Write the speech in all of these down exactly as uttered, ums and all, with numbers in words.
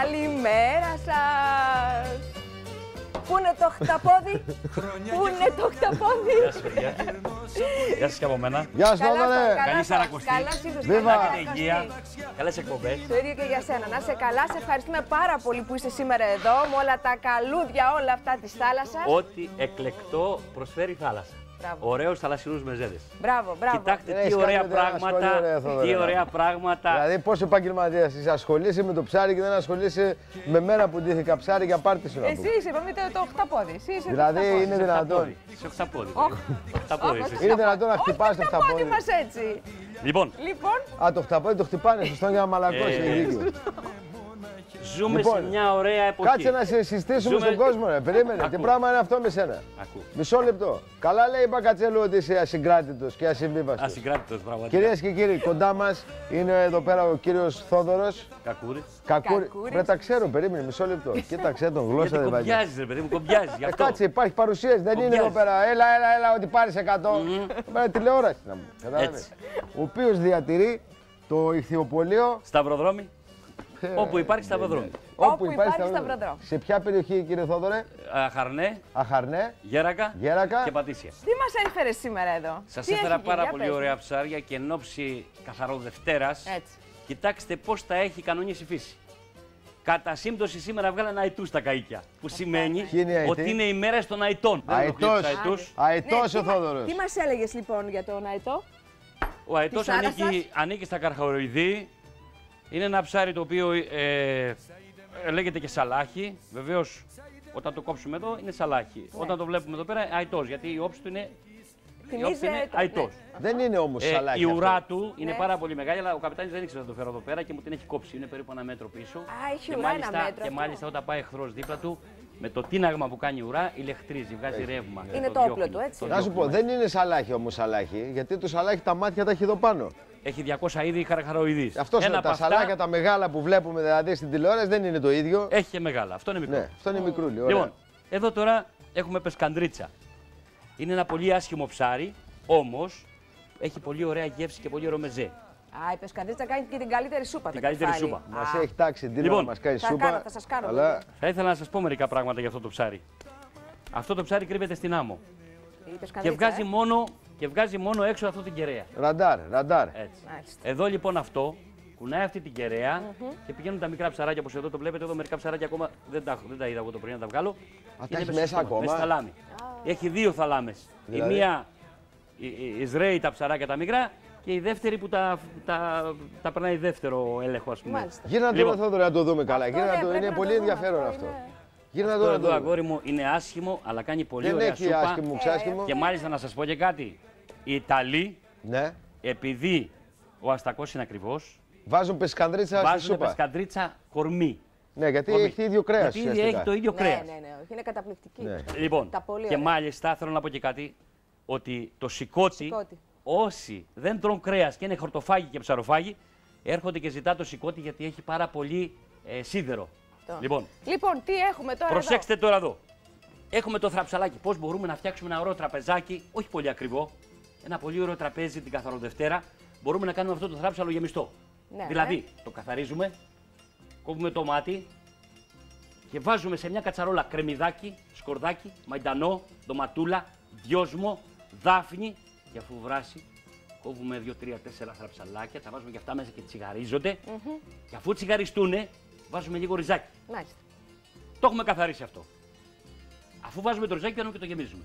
Καλημέρα σας. Πού είναι το χταπόδι, πού είναι το χταπόδι. Γεια σας, παιδιά. Γεια σας και από μένα. Γεια σας, Θόδωρε. Καλή Σαρακοστή. Καλώς ήρθες. Βίβα. Να έχετε υγεία. Καλές εκπομπές. Το ίδιο και για σένα. Να είσαι καλά. Σε ευχαριστούμε πάρα πολύ που είσαι σήμερα εδώ με όλα τα καλούδια, όλα αυτά της θάλασσας. Ό,τι εκλεκτό προσφέρει η θάλασσα. Μπράβο. Ωραίους θαλασσινούς μεζέδες. Μπράβο, μπράβο. Κοιτάξτε Έχεις τι κάνει ωραία με την πράγματα. ασχολή, ωραία, Θόδωρε. Τι ωραία πράγματα. Δηλαδή, πόσο επαγγελματίας είσαι, ασχολείσαι με το ψάρι και δεν ασχολείσαι με μένα που ντύθηκα ψάρι για πάρτι σου να Εσύ πούμε. είσαι, είπαμε το, το χταπόδι. Εσύ είσαι Δηλαδή, το χταπόδι. είναι δυνατόν. Σε οχταπόδι. Οχ. Οχταπόδι. Όχι, εσύ. Είναι δυνατόν να όχι χτυπάς το χταπόδι χταπόδι. μας έτσι. Λοιπόν, Λοιπόν, Α, το χταπόδι το χτυπάνε, σωστό για να μαλακώσει. Ε, έχει δίκιο. ζούμε Λοιπόν, σε μια ωραία εποχή. Κάτσε να σε συστήσουμε Ζούμε- στον κόσμο, ρε. Περίμενε. Ακού. Τι πράγμα είναι αυτό με σένα. Ακού. Μισό λεπτό. Καλά λέει η Μπακατσέλου ότι είσαι ασυγκράτητος και ασυμβίβαστος. Ασυγκράτητος πραγματικά. Κυρίες και κύριοι, κοντά μας είναι εδώ πέρα ο κύριος Θόδωρος Κακούρη. Κακούρη. Κακούρης. Πρέπει τα ξέρω, περίμενε μισό λεπτό. Κοίταξε τον, γλώσσα Γιατί δεν βάζει. κομπιάζεις ρε παιδί μου, κομπιάζεις γι' Ε, αυτό. κάτσε, υπάρχει παρουσίαση, δεν είναι Κομπιάζει. εδώ πέρα. Έλα, έλα, έλα, ότι πάρεις εκατό. Εδώ πέρα τηλεόραση να μου. Κατάλαβες. Έτσι. Ο οποίος διατηρεί το ηχθειοπωλείο Σταυροδρόμι. Όπου υπάρχει σταυροδρόμι. Όπου υπάρχει σταυροδρόμι. σταυροδρόμι. Σε ποια περιοχή, κύριε Θόδωρε? Αχαρνέ, Αχαρνέ, Γέρακα Γέρακα. και Πατήσια. Τι μας έφερες σήμερα εδώ. Σας Τι έφερα έχει πάρα γίνει, πολύ για πες ωραία μου. ψάρια και εν ώψη Καθαροδευτέρας. Έτσι. Κοιτάξτε πώς τα έχει κανονίσει η φύση. Κατά σύμπτωση σήμερα βγάλανε αητού στα καΐκια. Που σημαίνει Ποιοι είναι οι αητοί? ότι είναι οι μέρες των αητών. Δεν Αητός. ενοχλεί τους αητούς. Αετός Ναι, ο τι μα- Θόδωρος. Τι μας έλεγες λοιπόν για τον αετό. Ο αητός Της θάλασσας. ανήκει, ανήκει στα καρχαροειδή. Είναι ένα ψάρι το οποίο ε, ε, λέγεται και σαλάχι. Βεβαίως όταν το κόψουμε εδώ είναι σαλάχι. Ναι. Όταν το βλέπουμε εδώ πέρα αητός. Γιατί η όψη του είναι, η όψη Θυμίζει είναι αετό, αητός. ναι. Δεν είναι όμως Ε, σαλάκι η ουρά αυτό. του είναι Ναι. πάρα πολύ μεγάλη, αλλά ο καπιτάνης δεν ήξερε να το φέρω εδώ πέρα και μου την έχει κόψει. Είναι περίπου ένα μέτρο πίσω. Α, έχει και ουρά ένα μάλιστα, μέτρο Και αυτό. μάλιστα όταν πάει εχθρός δίπλα του, με το τίναγμα που κάνει η ουρά, ηλεκτρίζει, βγάζει ρεύμα. Είναι Το το όπλο διώχνει, του, έτσι. το Να σου πω, διώχνει. δεν είναι σαλάχι όμως σαλάχι, γιατί το σαλάχι τα μάτια τα έχει εδώ πάνω. Έχει διακόσια είδη χαραχαροειδείς. Αυτό Ένα είναι από τα αυτά σαλάκια τα μεγάλα που βλέπουμε δηλαδή στην τηλεόραση δεν είναι το ίδιο. Έχει και μεγάλα. Αυτό είναι μικρό. Ναι, αυτό είναι μικρούλι. Ωραία. Λοιπόν, εδώ τώρα έχουμε πεσκαντρίτσα. Είναι ένα πολύ άσχημο ψάρι, όμως έχει πολύ ωραία γεύση και πολύ ωραίο μεζέ. Α, η πεσκαντρίτσα κάνει και την καλύτερη σούπα. Την το καλύτερη κεφάλι. σούπα. Μας Α, έχει τάξει την Λοιπόν, να μας κάνει θα σούπα. κάνω, θα σας κάνω, Αλλά βέβαια. Θα ήθελα να σας πω μερικά πράγματα για αυτό το ψάρι. Αυτό το ψάρι κρύβεται στην άμμο Η και πεσκαντρίτσα, βγάζει, ε. μόνο, και βγάζει μόνο έξω αυτό την κεραία. ραντάρ, ραντάρ. Έτσι. Μάλιστα. Εδώ λοιπόν αυτό κουνάει αυτή την κεραία και πηγαίνουν τα μικρά ψαράκια όπως εδώ το βλέπετε. Εδώ μερικά ψαράκια ακόμα δεν τα, έχω, δεν τα είδα εγώ το πρωί να τα βγάλω. τα Είναι έχει στο μέσα στόμα, ακόμα? μέσα στη θαλάμη. Έχει δύο θαλάμες. Δηλαδή? Η μία η- η- εισραίει τα ψαράκια τα μικρά και η δεύτερη που τα, τα, τα περνάει δεύτερο έλεγχο, ας πούμε. Μάλιστα. Γύρνα Λοιπόν. τώρα Θόδωρε να το δούμε καλά. Αυτό, Γύρνα ναι, να το... πρέπει Είναι να πολύ το δούμε, ενδιαφέρον αυτό αυτό. είναι. Γύρνα Αυτό τώρα να εδώ το δούμε. αγόρι μου είναι άσχημο, αλλά κάνει πολύ Δεν ωραία έχει σούπα. άσχημο ξάσχημο. Και μάλιστα να σας πω και κάτι. Οι Ιταλοί, Ναι. επειδή ο αστακός είναι ακριβώς, Βάζουν πεσκανδρίτσα στη βάζουν σούπα. πεσκαντρίτσα κορμί. Ναι, γιατί Κορμί. έχει ίδιο κρέας. Γιατί ουσιαστικά. έχει το ίδιο Ναι, κρέας. ναι, ναι, όχι, είναι καταπληκτική. Ναι. Λοιπόν, Τα πολύ και ωραία. μάλιστα θέλω να πω και κάτι, ότι το σηκώτη, Σηκώτη. όσοι δεν τρώνε κρέας και είναι χορτοφάγοι και ψαροφάγοι, έρχονται και ζητά το σηκώτη γιατί έχει πάρα πολύ ε, σίδερο. Αυτό. Λοιπόν, Λοιπόν, τι έχουμε τώρα προσέξτε τώρα εδώ. Έχουμε το θραψαλάκι. Πώς μπορούμε να φτιάξουμε ένα ωραίο τραπεζάκι, όχι πολύ ακριβό, ένα πολύ ωραίο τραπέζι την Καθαροδευτέρα. Μπορούμε να κάνουμε αυτό το θράψαλο γεμιστό. Ναι, δηλαδή, το καθαρίζουμε, κόβουμε το μάτι και βάζουμε σε μια κατσαρόλα κρεμμυδάκι, σκορδάκι, μαϊντανό, ντοματούλα, δυόσμο, δάφνη και αφού βράσει, κόβουμε δύο τρία τέσσερα θραψαλάκια, τα βάζουμε και αυτά μέσα και τσιγαρίζονται και αφού τσιγαριστούνε, βάζουμε λίγο ριζάκι. εδώ. Μάλιστα. Το έχουμε καθαρίσει αυτό. Αφού βάζουμε το ριζάκι, κάνουμε και το γεμίζουμε.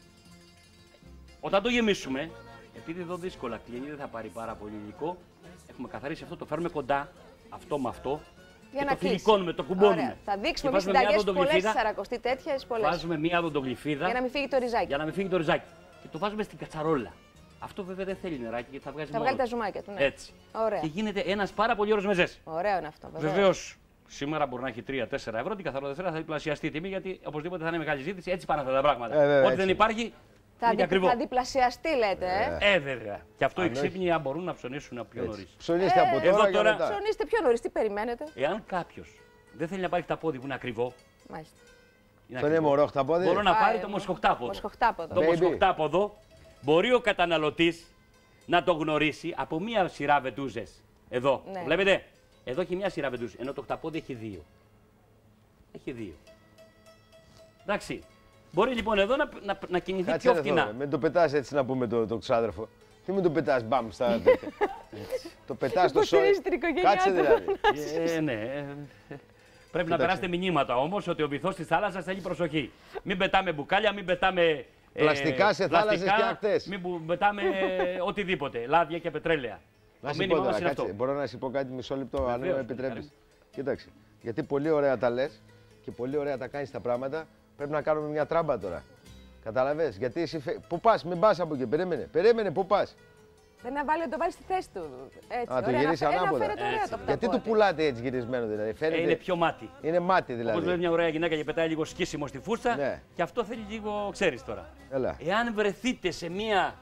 Όταν το γεμίσουμε, επειδή εδώ δύσκολα κλείνει, δεν θα πάρει πάρα πολύ υλικό, έχουμε καθαρίσει αυτό, το φέρουμε κοντά, αυτό με αυτό, Για και να το κλείσει. φιλικώνουμε, το κουμπώνουμε. Ωραία. Θα δείξουμε Και εμείς βάζουμε μια συνταγές πολλές οδοντογλυφίδα, σαρακοστή τέτοιες, πολλές. βάζουμε μια οδοντογλυφίδα Για να μην φύγει το ριζάκι. για να μην φύγει το ριζάκι. Και το βάζουμε στην κατσαρόλα. Αυτό βέβαια δεν θέλει νεράκι γιατί θα βγάζει Θα μόνο βγάλει τα του. ζουμάκια του, ναι. Έτσι. Ωραία. Και γίνεται ένας πάρα πολύ ωραίος μεζές. Ωραίο είναι αυτό. βεβαίως. Βεβαίως, σήμερα μπορεί να έχει τρία τέσσερα ευρώ, την Καθαροδευτέρα θα διπλασιαστεί η τιμή γιατί οπωσδήποτε θα είναι μεγάλη ζήτηση. Έτσι πάνε αυτά τα πράγματα. Ε, βέβαια, Ό,τι έτσι. δεν υπάρχει, Θα, είναι και δι... ακριβό. θα διπλασιαστεί, λέτε. Ε. Ε, βέβαια. Και αυτό οι Αν όχι- ξύπνοι αν μπορούν να ψωνίσουν πιο νωρί. Ψωνίστε από εδώ τώρα και τώρα- μετά. Ψωνίστε πιο νωρίς, τι περιμένετε. Εάν κάποιο δεν θέλει να πάρει χταπόδι που είναι ακριβό, Μάλιστα. είναι Το είναι ακριβό, μωρό χταπόδι. μπορεί να Πάει, πάρει το ε, μοσχοχτάποδο. Μοσχοχτάποδο. Το Baby. μοσχοχτάποδο μπορεί ο καταναλωτής να το γνωρίσει από μία σειρά βεντούζες. Εδώ. Ναι. Βλέπετε, εδώ έχει μία σειρά βεντούζες, ενώ το χταπόδι έχει δύο. έχει δύο. Εντάξει. Μπορεί λοιπόν εδώ να, να, να κινηθεί Κάτσε πιο ρε φτηνά. Θόδωρε, μην το πετάς έτσι να πούμε το, το ξάδερφο. Τι μην το πετάς μπαμ στα τέτοια. Το πετάς στο σόι. Υποστηρίζει την οικογένειά Κάτσε του. δηλαδή. Ε, ναι. ε, Πρέπει να περάσετε μηνύματα όμως ότι ο βυθός της θάλασσας θέλει προσοχή. Μην πετάμε μπουκάλια, μην πετάμε. ε, Πλαστικά σε θάλασσες πλαστικά, και ακτές. Μην που- πετάμε ε, οτιδήποτε. Λάδια και πετρέλαια. Να Το σου πω μήνυμα τώρα, μας είναι κάτσε, αυτό. μπορώ να σου πω κάτι μισό λεπτό, αν Βεβαίως, με επιτρέπεις. Χαρή Κοίταξε, γιατί πολύ ωραία τα λες και πολύ ωραία τα κάνεις τα πράγματα, πρέπει να κάνουμε μια τράμπα τώρα. Καταλαβες, γιατί εσύ φε... Πού πας, μην πας από εκεί, περίμενε, περίμενε, πού πας. Δεν να βάλει, το βάλει στη θέση του. Έτσι, Α, το ωραία, γυρίσει να φε- ε, να ανάποδα. φέρεται ωραία Έτσι. το Γιατί πταπόδι. του πουλάτε έτσι γυρισμένο δηλαδή, Ε, φαίνεται. είναι πιο μάτι. Είναι μάτι Όπως δηλαδή. βλέπει μια ωραία γυναίκα και πετάει λίγο σκίσιμο στη φούστα, Ναι. και αυτό θέλει λίγο, ξέρεις τώρα. Έλα. Εάν βρεθείτε σε μια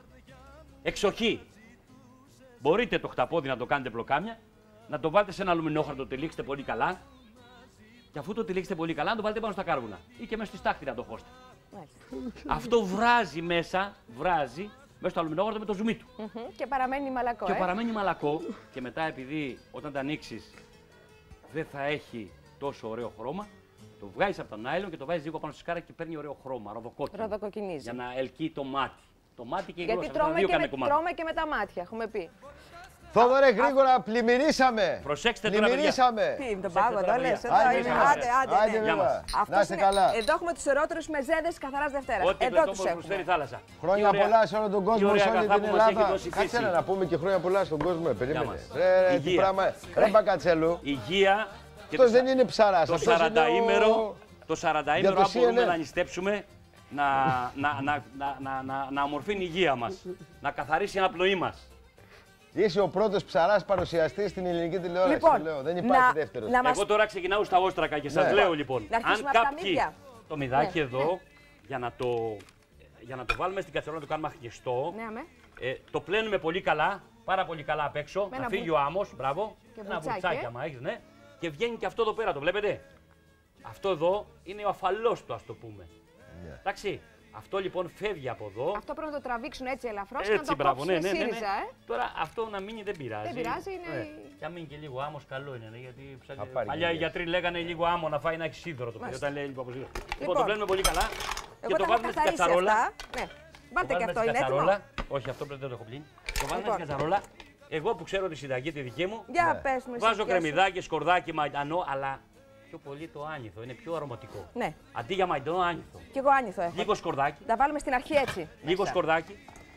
εξοχή, μπορείτε το χταπόδι να το κάνετε πλοκάμια, να το βάλετε σε ένα αλουμινόχαρτο, το τυλίξετε πολύ καλά. Και αφού το τυλίξετε πολύ καλά, να το βάλετε πάνω στα κάρβουνα ή και μέσα στη στάχτη να το χώσετε. Μάλιστα. Αυτό βράζει μέσα, βράζει μέσα στο αλουμινόχαρτο με το ζουμί του. Μμμ, Και παραμένει μαλακό. Και ε. παραμένει μαλακό και μετά επειδή όταν τα ανοίξει δεν θα έχει τόσο ωραίο χρώμα, το βγάζεις από το νάιλον και το βάζεις λίγο πάνω στη σκάρα και παίρνει ωραίο χρώμα, ροδοκόκκινο. Ροδοκοκκινίζει. Για να ελκύει το μάτι. Το μάτι και η Γιατί γλώσσα. αυτά τα τρώμε δύο και, κάνουν με, κομμάτι. τρώμε και με τα μάτια, έχουμε πει. Θόδωρε, γρήγορα, πλημμυρίσαμε. Προσέξτε τώρα, παιδιά. Πλημμυρίσαμε. Τι είναι το Προσέξτε πάγο, τώρα, το λες. παιδιά. Εδώ Άντε, είναι. βέβαια. Άντε, άντε. Άντε, ναι. Γεια βέβαια. μας. Αυτός Να είστε είναι- καλά. Εδώ έχουμε τους ερότερους μεζέδες καθαράς Δευτέρα. Ό,τι Εδώ πλεκτό τους μας έχουμε. προσφέρει η θάλασσα. Χρόνια Τι ωραία- πολλά σε όλο τον κόσμο, τι ωραία σε όλη αγαθά την που μας έχει Ελλάδα. δώσει η Κάτσε φύση. να πούμε και χρόνια πολλά στον κόσμο. ε, Περίμενε. μας. Ρε, ρε, τι Υγεία. πράγμα. Ρε Μπακατσέλου. Υγεία. και Αυτός το δεν σα- είναι ψαράς. Το αυτός είναι ο- σαρανταήμερο, το σαρανταήμερο, Για το αν μπορούμε σι εν εν. να νηστέψουμε, να, να, να, να, να, να, να ομορφύνει η υγεία μας, να καθαρίσει την απνοή μας. Είσαι ο πρώτος ψαράς παρουσιαστής στην ελληνική τηλεόραση. Λοιπόν, σου λέω. Δεν υπάρχει να- δεύτερος. να μας- Εγώ τώρα ξεκινάω στα όστρακα και σας Ναι. λέω λοιπόν, Να αν αρχίσουμε από τα κάποιοι μύδια. το μυδάκι Ναι, εδώ, για, να το, για να το βάλουμε στην κατσαρόλα να το κάνουμε αχνιστό, Ναι, αμέ. ε, το πλένουμε πολύ καλά, πάρα πολύ καλά απ' έξω, Με να ένα φύγει βου- ο άμμος, μπράβο, Και ένα βουτσάκι, βουτσάκι ε. άμα έχεις, ναι, και βγαίνει και αυτό εδώ πέρα, το βλέπετε. Αυτό εδώ είναι ο αφαλός του, ας το πούμε. Ναι. Εντάξει, αυτό λοιπόν φεύγει από εδώ. Αυτό πρέπει να το τραβήξουν έτσι ελαφρώς και να Έτσι, το μπράβο, κόψουν ναι, ναι, ναι, ναι. σύριζα, ε. Τώρα αυτό να μείνει δεν πειράζει. Δεν πειράζει, είναι Ναι. η- Και αν μείνει και λίγο άμμος, καλό είναι. Ναι, γιατί ψάχνει... Θα πάρει Παλιά οι και γιατροί λέγανε λίγο άμμο να φάει να έχει σίδερο το παιδί. Μάλιστα. Όταν λέει λίγο από σίδερο. Λοιπόν, Λοιπόν, το πλένουμε πολύ καλά Εγώ και το τα έχω βάλουμε στην καθαρίσει κατσαρόλα. αυτά. Ναι. Το Βάλτε και βάλουμε αυτό, στην είναι έτοιμο. κατσαρόλα. Όχι, αυτό πρέπει δεν το έχω πλύνει. Το βάλουμε Λοιπόν. στην κατσαρόλα. Εγώ που ξέρω τη συνταγή τη δική μου, Για Ναι. πες μου εσύ, βάζω ποια σου. κρεμμυδάκι, σκορδάκι, μαϊντανό, αλλά πιο πολύ το άνηθο. Είναι πιο αρωματικό. Ναι, Αντί για μαϊντανό, άνηθο. κι εγώ άνηθο έχω. Λίγο σκορδάκι. Τα βάλουμε στην αρχή έτσι. Λίγο μέσα. σκορδάκι.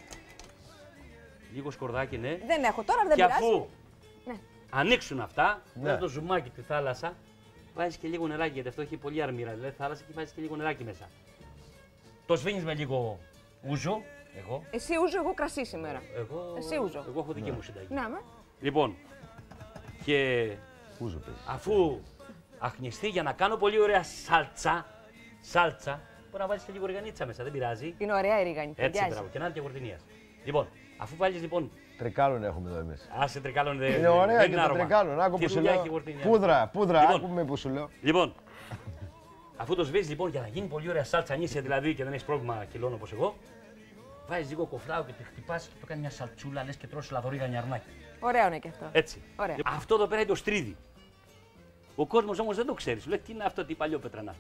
Λίγο σκορδάκι, ναι. Δεν έχω τώρα, δεν Και πειράζει. αφού Ναι. ανοίξουν αυτά, Ναι. βάζεις το ζουμάκι τη θάλασσα, βάζεις και λίγο νεράκι, γιατί αυτό έχει πολύ αρμύρα, δηλαδή θάλασσα και βάζεις και λίγο νεράκι μέσα. Το σβήνεις με λίγο ούζο, εγώ. Εσύ ούζο, εγώ κρασί σήμερα. Εγώ, Εσύ ούζο. εγώ έχω δική μου συνταγή. Ναι, με. Λοιπόν, και Ούζο παίζει. αφού αχνιστεί για να κάνω πολύ ωραία σάλτσα, σάλτσα, μπορεί να βάλεις και λίγο ριγανίτσα μέσα, δεν πειράζει. Είναι ωραία η ρίγανη. Έτσι, ταιριάζει. μπράβο, και να είναι και γορτινίας. Λοιπόν, αφού βάλεις λοιπόν, Τρικάλων έχουμε εδώ εμείς. άσε τρικάλων δεν Είναι ωραία δεν και είναι το άρωμα. τρικάλων. Άκου Τι που σου δουλειά λέω. έχει η γορτινιά. Πούδρα, πούδρα, Λοιπόν. άκουμε που σου λέω. Λοιπόν, αφού το σβήσεις λοιπόν για να γίνει πολύ ωραία σάλτσα νήσια δηλαδή και δεν έχεις πρόβλημα κιλών όπως εγώ, βάζεις λίγο κοφλάου και τη χτυπάς και το κάνει μια σαλτσούλα, λες και τρως λαδωρίγανη αρνάκι. Ωραίο είναι και αυτό. Έτσι. Ωραία. Λοιπόν, αυτό εδώ πέρα είναι το στρίδι. Ο κόσμος όμως δεν το ξέρει. Σου λέει τι είναι αυτό, τι παλιό πετρανάτι.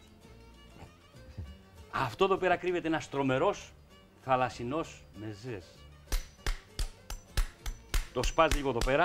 Αυτό εδώ πέρα κρύβεται ένας τρομερός θαλασσινός μεζές. Το σπάς λίγο εδώ πέρα.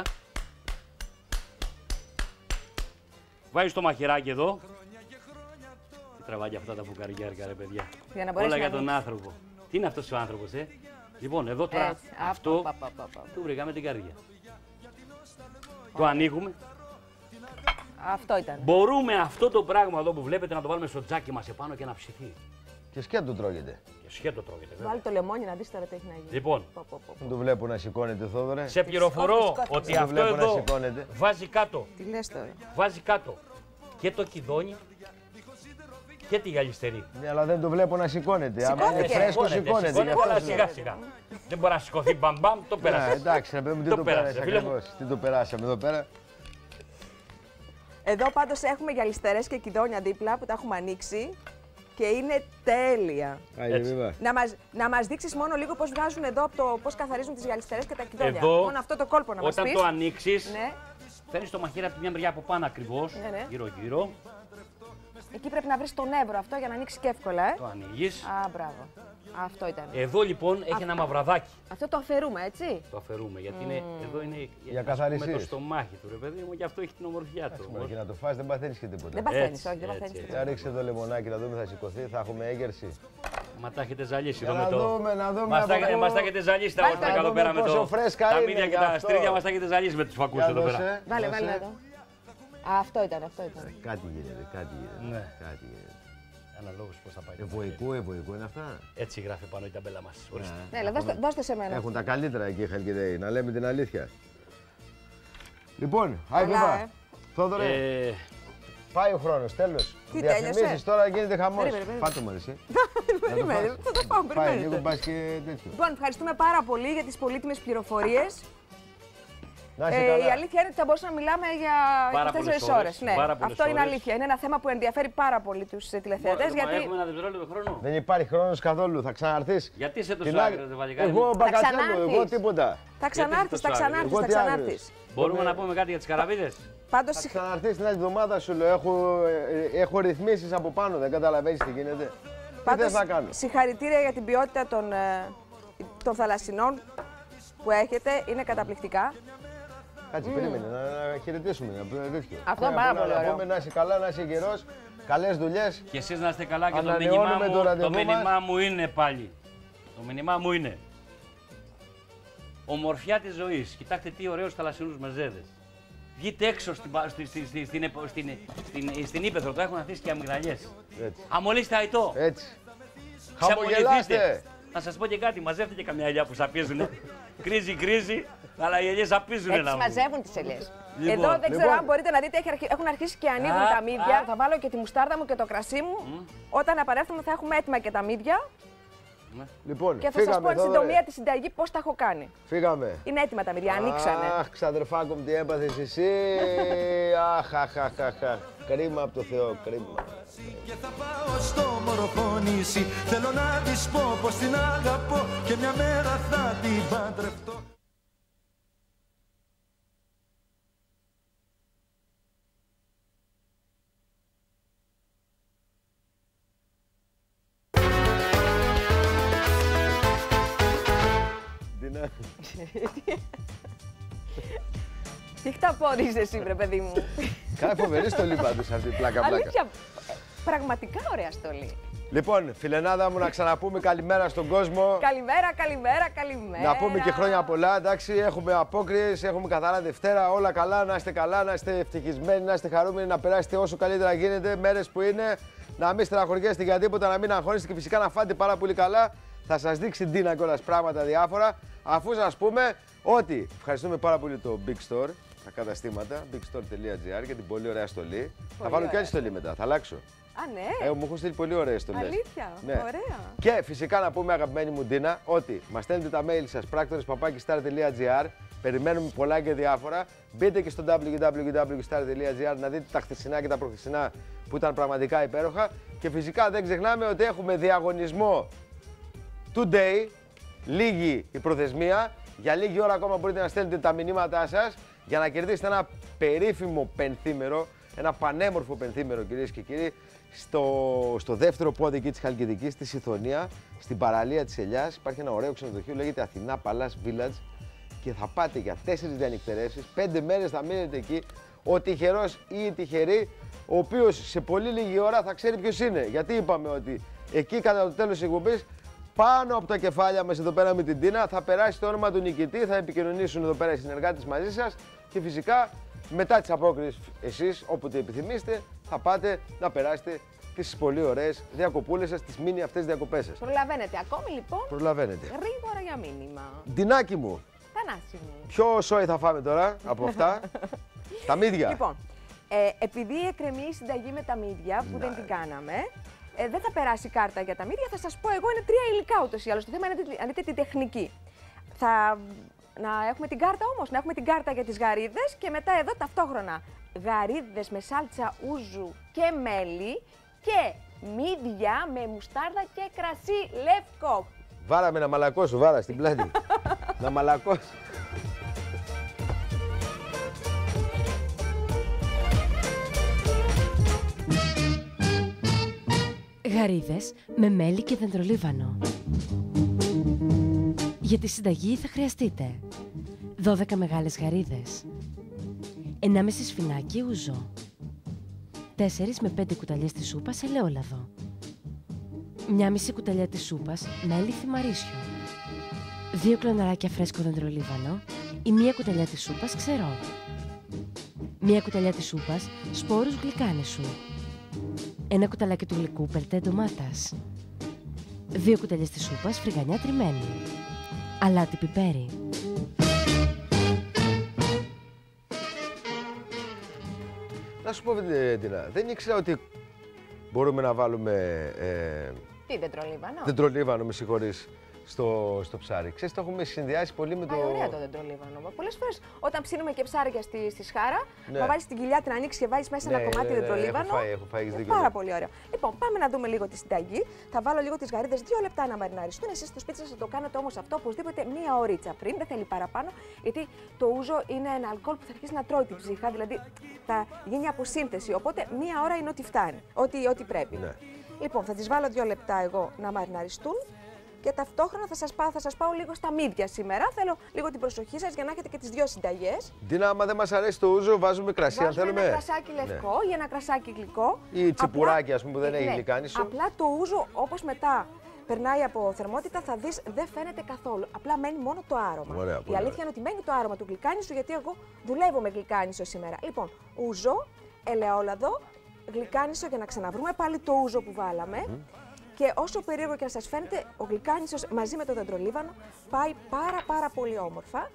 Βάζεις το μαχαιράκι εδώ. Τι τραβάει αυτά τα φουκαριάρικα ρε παιδιά. Για να μπορέσει Όλα να για τον ανοίξει. άνθρωπο. Τι είναι αυτός ο άνθρωπος, ε. Λοιπόν, εδώ τώρα Έτσι. αυτό Απα, πα, πα, πα. του βρήκαμε την καρδιά. Το ανοίγουμε. Αυτό ήταν. Μπορούμε αυτό το πράγμα εδώ που βλέπετε να το βάλουμε στο τζάκι μας επάνω και να ψηθεί. Και σκέτο τρώγεται. Και σκέτο τρώγεται βέβαια. Βάλει το λεμόνι να δεις τώρα τι έχει να γίνει. Λοιπόν, Πω, πω, πω. Δεν το βλέπω να σηκώνεται, Θόδωρε. σε πληροφορώ σκόφτες, ότι σκόφτες. Δεν το αυτό βλέπω να εδώ σηκώνεται. βάζει κάτω, Τι λες τώρα. βάζει κάτω και το κιδόνι και τη γαλιστερή. Ναι, αλλά δεν το βλέπω να σηκώνεται. Άμα είναι Σηκώθηκε. φρέσκο, σηκώνεται. σηκώνεται, γι' αυτό αλλά σου σιγά λέω. σιγά. Δεν μπορεί να σηκωθεί μπαμ μπαμ, το Ναι, πέρασε. εντάξει, ρε παιδί μου, τι Το το πέρασε, πέρασε φίλε μου. ακριβώς. Τι το περάσαμε εδώ πέρα. Εδώ πάντως έχουμε γυαλιστερές και κιδόνια δίπλα που τα έχουμε ανοίξει και είναι τέλεια. Άιντε, Έτσι. βέβαια. Να μας, να μας δείξεις μόνο λίγο πώς βγάζουν εδώ, από το, πώς καθαρίζουν τις γυαλιστερές και τα κιδόνια. Εδώ, Μόνο αυτό το κόλπο να μας όταν πεις. το ανοίξεις, Ναι, φέρνεις το μαχαίρι από τη μια μεριά από πάνω ακριβώς, Ναι, ναι. γύρω γύρω. Εκεί πρέπει να βρεις τον εύρο αυτό για να ανοίξει και εύκολα, ε. Το ανοίγεις. Α, μπράβο. Αυτό ήταν. Εδώ λοιπόν έχει ένα μαυραδάκι. Αυτό το αφαιρούμε, έτσι. Το αφαιρούμε γιατί είναι, εδώ είναι Για με καθαρισίες. το στομάχι του, ρε παιδί μου, και αυτό έχει την ομορφιά του. Μόνο και να το φας δεν παθαίνεις και τίποτα. Δεν παθαίνεις, Έτσι, όχι, δεν έτσι, παθαίνεις. έτσι. Θα ρίξει το λεμονάκι να δούμε, θα σηκωθεί, θα έχουμε έγκαιρση. Μα τα έχετε ζαλίσει Για εδώ να με το. δούμε, να δούμε. Μας τα, από πού- μας τα έχετε ζαλίσει τα Βάλτε βάστρακα να εδώ δούμε πέρα με πόσο το. φρέσκα Τα είναι, μύδια και γι' τα αυτό. αστρίδια μας τα έχετε ζαλίσει με τους φακούς Για εδώ πέρα. δώσε, Βάλε, δώσε. βάλε εδώ. Α, αυτό ήταν, αυτό ήταν. Κάτι γίνεται, κάτι γίνεται. Ναι. Κάτι γίνεται. Αναλόγως πώς θα πάει. Ευωικό, ευωικό είναι αυτά. Έτσι γράφει πάνω η ταμπέλα μας. Ορίστε. Ναι, αλλά δώστε, δώστε σε μένα. Έχουν τα καλύτερα εκεί οι Χαλκιδαίοι, να λέμε την αλήθεια. Λοιπόν, άι Καλά, πίπα. ε. Θόδωρε, Ε, πάει ο χρόνος, τέλος. Τι, Διαφημίσεις, τέλειωσε? τώρα γίνεται χαμός. Περίμενε, περίμενε. Φάτο μου εσύ. Περιμένετε, θα το πάω, Πάει περιμένετε. λίγο, πας και τέτοιο. Λοιπόν, ευχαριστούμε πάρα πολύ για τις πολύτιμες πληροφορίες. Να είσαι Ε, καλά. η αλήθεια είναι ότι θα μπορούσαμε να μιλάμε για Πάρα είκοσι τέσσερις πολλές ώρες. ώρες, Ναι, πάρα πολλές αυτό είναι ώρες. αλήθεια. Είναι ένα θέμα που ενδιαφέρει πάρα πολύ τους τηλεθεατές. Μα Γιατί έχουμε ένα δευτερόλεπτο χρόνο. Δεν υπάρχει χρόνος καθόλου, θα ξαναρθείς. Γιατί είσαι τόσο Την άλλη- άγριος, Βαλικάρι Εγώ μου? μπακατσέλο, ξανάρθεις. εγώ τίποτα. θα ξανάρθεις, θα τόσο άγριος? ξανάρθεις, Εγώ θα τι ξανάρθεις. Μπορούμε Είμαι- να πούμε κάτι για τις καραβίδες. Πάντως, Θα ξαναρθείς την άλλη εβδομάδα σου λέω, έχω, ε, έχω ρυθμίσεις από πάνω, δεν καταλαβαίνεις τι γίνεται. Τι πάντως θες να κάνω. συγχαρητήρια για την ποιότητα των, ε, των θαλασσινών που έχετε. Είναι καταπληκτικά. Κάτσε, περίμενε, να, να χαιρετήσουμε, να πούμε τέτοιο. Αυτό Πρέπει πάρα να- πολύ να ωραίο. πούμε να είσαι καλά, να είσαι καιρός, καλές δουλειές. Και εσείς να είστε καλά και το Ανανεώνουμε μήνυμά το μου, το ραντεβού μήνυμά μας. μου είναι πάλι. Το μήνυμά μου είναι. Ομορφιά της ζωής. Κοιτάξτε τι ωραίους θαλασσινούς μεζέδες. Βγείτε έξω στην, πα- στη- στη- στη- στην, επο- στην, στην, στην Ήπεθρο, το έχουν αφήσει και αμυγδαλιές. Έτσι. Αμολύστε αητό. Έτσι. Ξαμολυθείτε. Χαμογελάστε. Να σας πω και κάτι, μαζεύτε και καμιά ελιά που σαπίζουνε. κρίζει, κρίζει, αλλά οι ελιές σαπίζουνε Έτσι να μου. μαζεύουν τις ελιές. Λοιπόν, Εδώ δεν ξέρω λοιπόν. αν μπορείτε να δείτε, έχει αρχι- έχουν αρχίσει και ανοίγουν Α, τα μύδια. α. Θα βάλω και τη μουστάρδα μου και το κρασί μου. Όταν επανέλθουμε θα έχουμε έτοιμα και τα μύδια. Λοιπόν, Και θα σας πω φύγαμε εν εδώ. συντομία τη συνταγή πώς τα έχω κάνει. Φύγαμε. Είναι έτοιμα τα μύδια, ανοίξανε. Αχ, ξαδερφάκο μου, τι έπαθες εσύ. Αχ, αχ, αχ, αχ, αχ. Κρίμα από το Θεό, κρίμα. Και θα πάω στο μορφό νησί. Θέλω να της πω πως την αγαπώ και μια μέρα θα την παντρευτώ. Τι να- Τι χταπόδεις εσύ, βρε παιδί μου. Κάνει φοβερή στολή πάντως αυτή, πλάκα-πλάκα. Αλήθεια, ε, πραγματικά ωραία στολή. Λοιπόν, φιλενάδα μου, να ξαναπούμε καλημέρα στον κόσμο. Καλημέρα, καλημέρα, καλημέρα. Να πούμε και χρόνια πολλά, εντάξει, έχουμε απόκριες, έχουμε καθαρά Δευτέρα, όλα καλά, να είστε καλά, να είστε ευτυχισμένοι, να είστε χαρούμενοι, να περάσετε όσο καλύτερα γίνεται, μέρες που είναι, να μην στεναχωριέστε για τίποτα, να μην αγχώνεστε και φυσικά να φάτε πάρα πολύ καλά. Θα σας δείξει Ντίνα κιόλας πράγματα διάφορα, αφού σας πούμε ότι ευχαριστούμε πάρα πολύ το Big Store, τα καταστήματα, bigstore τελεία gr για την πολύ ωραία στολή. Θα βάλω και άλλη στολή μετά, θα αλλάξω. Α, ναι. Ε, μου έχουν στείλει πολύ ωραίες στολές. Αλήθεια, Ναι. ωραία. Και φυσικά να πούμε, αγαπημένη μου Ντίνα, ότι μας στέλνετε τα mail σας πράκτορες παπάκι star τελεία gr. Περιμένουμε πολλά και διάφορα. Μπείτε και στο double-u double-u double-u τελεία star τελεία gr να δείτε τα χθεσινά και τα προχθεσινά που ήταν πραγματικά υπέροχα. Και φυσικά δεν ξεχνάμε ότι έχουμε διαγωνισμό today. Λίγη η προθεσμία. Για λίγη ώρα ακόμα μπορείτε να στέλνετε τα μηνύματά σας για να κερδίσετε ένα περίφημο πενθήμερο, ένα πανέμορφο πενθήμερο, κυρίες και κύριοι, στο, στο δεύτερο πόδι εκεί της Χαλκιδικής, στη Συθωνία, στην παραλία της Ελιάς. Υπάρχει ένα ωραίο ξενοδοχείο, λέγεται Αθηνά Palace Village και θα πάτε για τέσσερις διανυκτερεύσεις, πέντε μέρες θα μείνετε εκεί. Ο τυχερός ή η τυχερή, ο οποίος σε πολύ λίγη ώρα θα ξέρει ποιος είναι. Γιατί είπαμε ότι εκεί κατά το τέλος της εκπομπής, πάνω από τα κεφάλια μας εδώ πέρα με την Τίνα, θα περάσει το όνομα του νικητή, θα επικοινωνήσουν εδώ πέρα οι συνεργάτες μαζί σας και φυσικά μετά τις απόκριες εσείς, όποτε επιθυμήσετε, θα πάτε να περάσετε τις πολύ ωραίες διακοπούλες σας, τις μίνι αυτές διακοπές σας. Προλαβαίνετε ακόμη λοιπόν. Προλαβαίνετε. Γρήγορα για μήνυμα. Ντινάκι μου, Θανάση μου. ποιο σόι θα φάμε τώρα από αυτά? Τα μύδια. Λοιπόν, ε, επειδή εκκρεμεί η συνταγή με τα μύδια που δεν την κάναμε, ε, δεν θα περάσει κάρτα για τα μύδια. Θα σας πω εγώ, είναι τρία υλικά ούτως ή άλλως. Το θέμα είναι να δείτε την τεχνική. Θα να έχουμε την κάρτα όμως, να έχουμε την κάρτα για τις γαρίδες και μετά εδώ ταυτόχρονα γαρίδες με σάλτσα ούζου και μέλι και μύδια με μουστάρδα και κρασί λευκό. Βάραμε να μαλακώσω, βάρα στην πλάτη. Να μαλακώσω. Γαρίδες με μέλι και δεντρολίβανο. Για τη συνταγή θα χρειαστείτε δώδεκα μεγάλες γαρίδες, ενάμιση σφινάκι ούζο, τέσσερα με πέντε κουταλιές της σούπας ελαιόλαδο, μία μισή κουταλιά της σούπας μέλι θυμαρίσιο, δύο κλωναράκια φρέσκο δεντρολίβανο ή μία κουταλιά της σούπας ξερό, μία κουταλιά της σούπας σπόρους γλυκάνισου, ένα κουταλάκι του γλυκού πελτέ ντομάτας, δύο κουταλιές της σούπας φρυγανιά τριμμένη, αλάτι πιπέρι. Να σου πω, Τίνα, δεν ήξερα ότι μπορούμε να βάλουμε ε, Τι δεντρολίβανο. δεντρολίβανο, με συγχωρείς, στο, στο ψάρι. Ξέρεις, το έχουμε συνδυάσει πολύ με το... Α, ωραία το δεντρολίβανο. Πολλές φορές όταν ψήνουμε και ψάρια στη, στη σχάρα, Ναι. να βάλεις την κοιλιά, την ανοίξεις και βάζεις μέσα Ναι, ένα κομμάτι ναι, ναι, δεντρολίβανο. έχω φάει, έχω φάει, έχεις Είναι δίκιο, πάρα ναι. πολύ ωραίο. Λοιπόν, πάμε να δούμε λίγο τη συνταγή. Θα βάλω λίγο τις γαρίδες δύο λεπτά να μαριναριστούν. Εσείς στο σπίτι σας θα το κάνετε όμως αυτό οπωσδήποτε μία ωρίτσα πριν. Δεν θέλει παραπάνω, γιατί το ούζο είναι ένα αλκοόλ που θα αρχίσει να τρώει την ψύχα, δηλαδή θα γίνει αποσύνθεση. Οπότε μία ώρα είναι ό,τι φτάνει, ό,τι, ό,τι πρέπει. Ναι. Λοιπόν, θα τις βάλω δύο λεπτά εγώ να μαριναριστούν. Και ταυτόχρονα θα σας, πάω, θα σας πάω λίγο στα μύδια σήμερα. Θέλω λίγο την προσοχή σας για να έχετε και τις δύο συνταγές. Τίνα, άμα δεν μας αρέσει το ούζο, βάζουμε κρασί, αν Βάζουμε θέλουμε. ένα κρασάκι λευκό ή ένα κρασάκι γλυκό. Ή τσιπουράκι, Απλά- ας πούμε, που δεν έχει ναι, γλυκάνισο. Απλά το ούζο, όπως μετά περνάει από θερμότητα, θα δεις δεν φαίνεται καθόλου. Απλά μένει μόνο το άρωμα. Ωραία, Η πολύ αλήθεια ωραία. είναι ότι μένει το άρωμα του γλυκάνισου, γιατί εγώ δουλεύω με γλυκάνισο σήμερα. Λοιπόν, ούζο, ελαιόλαδο, γλυκάνισο για να ξαναβρούμε πάλι το ούζο που βάλαμε. Και όσο περίεργο και να σας φαίνεται, ο γλυκάνισος μαζί με το δεντρολίβανο πάει πάρα πάρα πολύ όμορφα.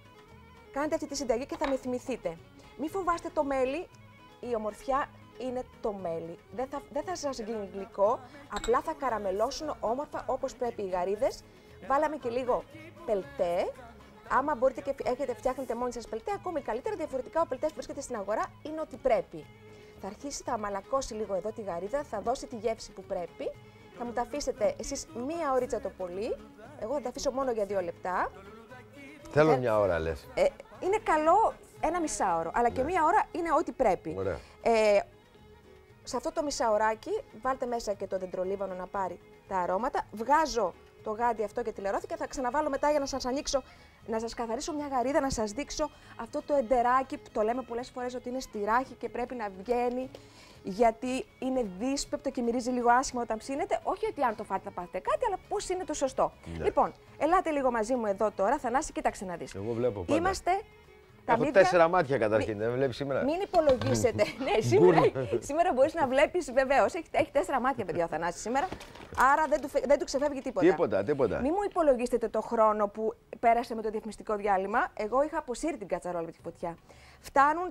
Κάντε αυτή τη συνταγή και θα με θυμηθείτε. Μη φοβάστε το μέλι, η ομορφιά είναι το μέλι. Δεν θα, δεν θα σας γίνει γλυκό, απλά θα καραμελώσουν όμορφα όπως πρέπει οι γαρίδες. Βάλαμε και λίγο πελτέ. Άμα μπορείτε και έχετε φτιάχνετε μόνοι σας πελτέ, ακόμη καλύτερα. Διαφορετικά ο πελτές που βρίσκεται στην αγορά είναι ό,τι πρέπει. Θα αρχίσει, θα μαλακώσει λίγο εδώ τη γαρίδα, θα δώσει τη γεύση που πρέπει. Θα μου τα αφήσετε εσείς μία ωρίτσα το πολύ. Εγώ θα τα αφήσω μόνο για δύο λεπτά. Θέλω Ε, μια ώρα, λες. Ε, είναι καλό ένα μισάωρο, αλλά και Ναι. μία ώρα είναι ό,τι πρέπει. Ωραία. Ε, σε αυτό το μισάωράκι βάλτε μέσα και το δεντρολίβανο να πάρει τα αρώματα. Βγάζω το γάντι αυτό και τηλεόραση και θα ξαναβάλω μετά για να σας ανοίξω, να σας καθαρίσω μια γαρίδα, να σας δείξω αυτό το εντεράκι που το λέμε πολλές φορές ότι είναι στη ράχη και πρέπει να βγαίνει, γιατί είναι δύσπεπτο και μυρίζει λίγο άσχημα όταν ψήνεται. Όχι ότι αν το φάτε θα πάθετε κάτι, αλλά πώς είναι το σωστό. Ναι. Λοιπόν, ελάτε λίγο μαζί μου εδώ τώρα. Θανάση, κοίταξε να δεις. Εγώ βλέπω πάντα. Είμαστε τα Έχω μύδια. τέσσερα μάτια καταρχήν, δεν βλέπεις σήμερα. Μην υπολογίσετε. ναι, σήμερα, σήμερα μπορείς να βλέπεις βεβαίως. Έχει, έχει τέσσερα μάτια, παιδιά, ο Θανάσης σήμερα. Άρα δεν του, φε- δεν του ξεφεύγει τίποτα. Τίποτα, τίποτα. Μην μου υπολογίσετε το χρόνο που πέρασε με το διαφημιστικό διάλειμμα. Εγώ είχα αποσύρει την κατσαρόλα με τη φωτιά. Φτάνουν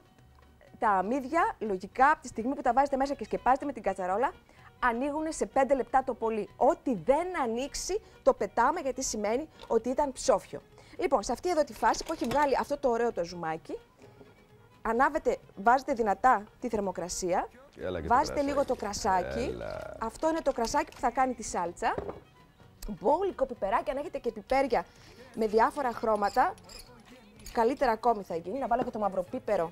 τα μύδια, λογικά, από τη στιγμή που τα βάζετε μέσα και σκεπάζετε με την κατσαρόλα, ανοίγουν σε πέντε λεπτά το πολύ. Ό,τι δεν ανοίξει, το πετάμε, γιατί σημαίνει ότι ήταν ψόφιο. Λοιπόν, σε αυτή εδώ τη φάση που έχει βγάλει αυτό το ωραίο το ζουμάκι, ανάβετε, βάζετε δυνατά τη θερμοκρασία, Έλα και το βάζετε κρασάκι. λίγο το κρασάκι. Έλα. Αυτό είναι το κρασάκι που θα κάνει τη σάλτσα. Μπόλικο πιπεράκι, αν έχετε και πιπέρια με διάφορα χρώματα, καλύτερα ακόμη θα γίνει. Να βάλω και το μαυροπίπερο,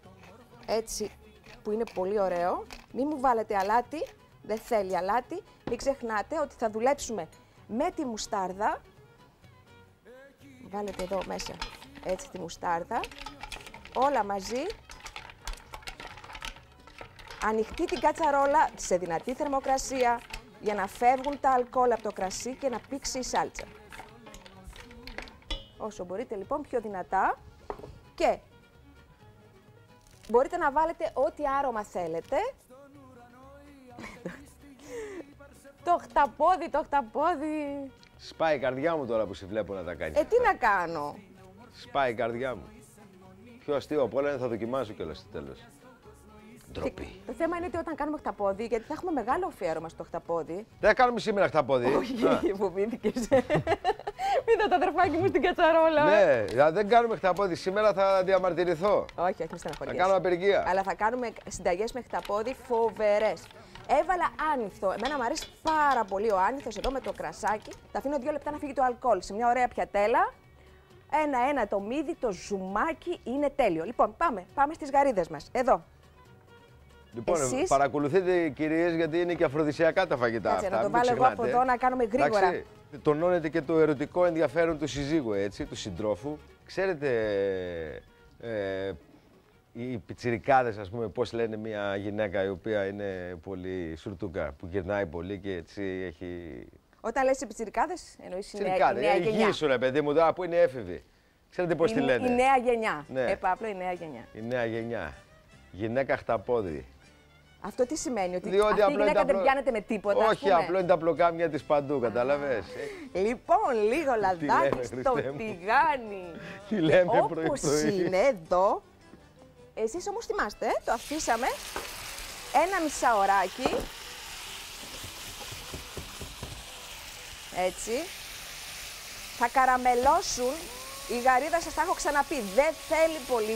έτσι, που είναι πολύ ωραίο. Μην μου βάλετε αλάτι, δεν θέλει αλάτι. Μην ξεχνάτε ότι θα δουλέψουμε με τη μουστάρδα. Βάλετε εδώ μέσα, έτσι, τη μουστάρδα. Όλα μαζί. Ανοιχτή την κατσαρόλα σε δυνατή θερμοκρασία για να φεύγουν τα αλκοόλ από το κρασί και να πήξει η σάλτσα. Όσο μπορείτε λοιπόν πιο δυνατά και μπορείτε να βάλετε ό,τι άρωμα θέλετε. Το χταπόδι, το χταπόδι. Σπάει η καρδιά μου τώρα που σε βλέπω να τα κάνεις. Ε, τι να κάνω. Σπάει η καρδιά μου. Πιο αστείο από όλα είναι θα δοκιμάσω κιόλας στο τέλος. Ντροπή. Το θέμα είναι ότι όταν κάνουμε χταπόδι, γιατί θα έχουμε μεγάλο αφιέρωμα στο χταπόδι. Δεν θα κάνουμε σήμερα χταπόδι. Α, Όχι, φοβήθηκες. Είδα το αδερφάκι μου στην κατσαρόλα. ναι, δηλαδή δεν κάνουμε χταπόδι. Σήμερα θα διαμαρτυρηθώ. Όχι, όχι, μη Θα στεναχωριέσαι. κάνω απεργία. Αλλά θα κάνουμε συνταγές με χταπόδι φοβερές. Έβαλα άνηθο. Εμένα μου αρέσει πάρα πολύ ο άνηθος εδώ με το κρασάκι. Τα αφήνω δύο λεπτά να φύγει το αλκοόλ σε μια ωραία πιατέλα. Ένα-ένα το μύδι, το ζουμάκι είναι τέλειο. Λοιπόν, πάμε, πάμε στις γαρίδες μας. Εδώ. Λοιπόν, Εσείς... παρακολουθείτε κυρίες, γιατί είναι και αφροδισιακά τα φαγητά Κάτσε, αυτά. να το μην βάλω εγώ ξεχνάτε. από εδώ να κάνουμε γρήγορα. Εντάξει, τονώνεται και το ερωτικό ενδιαφέρον του συζύγου, έτσι, του συντρόφου. Ξέρετε, ε, οι πιτσιρικάδες, ας πούμε, πώς λένε μια γυναίκα η οποία είναι πολύ σουρτούκα, που γυρνάει πολύ και έτσι έχει... Όταν λες πιτσιρικάδες, εννοείς η νέα, η Πιτσιρικάδες, νέα η γενιά. γη σου, ρε παιδί μου, τώρα που είναι έφηβη. Ξέρετε πώς η, τη λένε. η νέα γενιά. Ναι. Ε, Παύλο, η νέα γενιά. Η νέα γενιά. Γυναίκα χταπόδι. Αυτό τι σημαίνει, ότι Διότι αυτή η απλό είναι γυναίκα τα δεν απλό- πιάνεται με τίποτα, ας Όχι, πούμε. απλό είναι τα πλοκάμια της παντού, κατάλαβες. Λοιπόν, λίγο λαδάκι λέμε, στο Χριστέ μου. τηγάνι. Τι λέμε Όπως πρωί-πρωί. είναι εδώ. Εσείς όμως θυμάστε, ε, το αφήσαμε ένα μισάωράκι. Έτσι. Θα καραμελώσουν. Η γαρίδα, σας τα έχω ξαναπεί, δεν θέλει πολύ,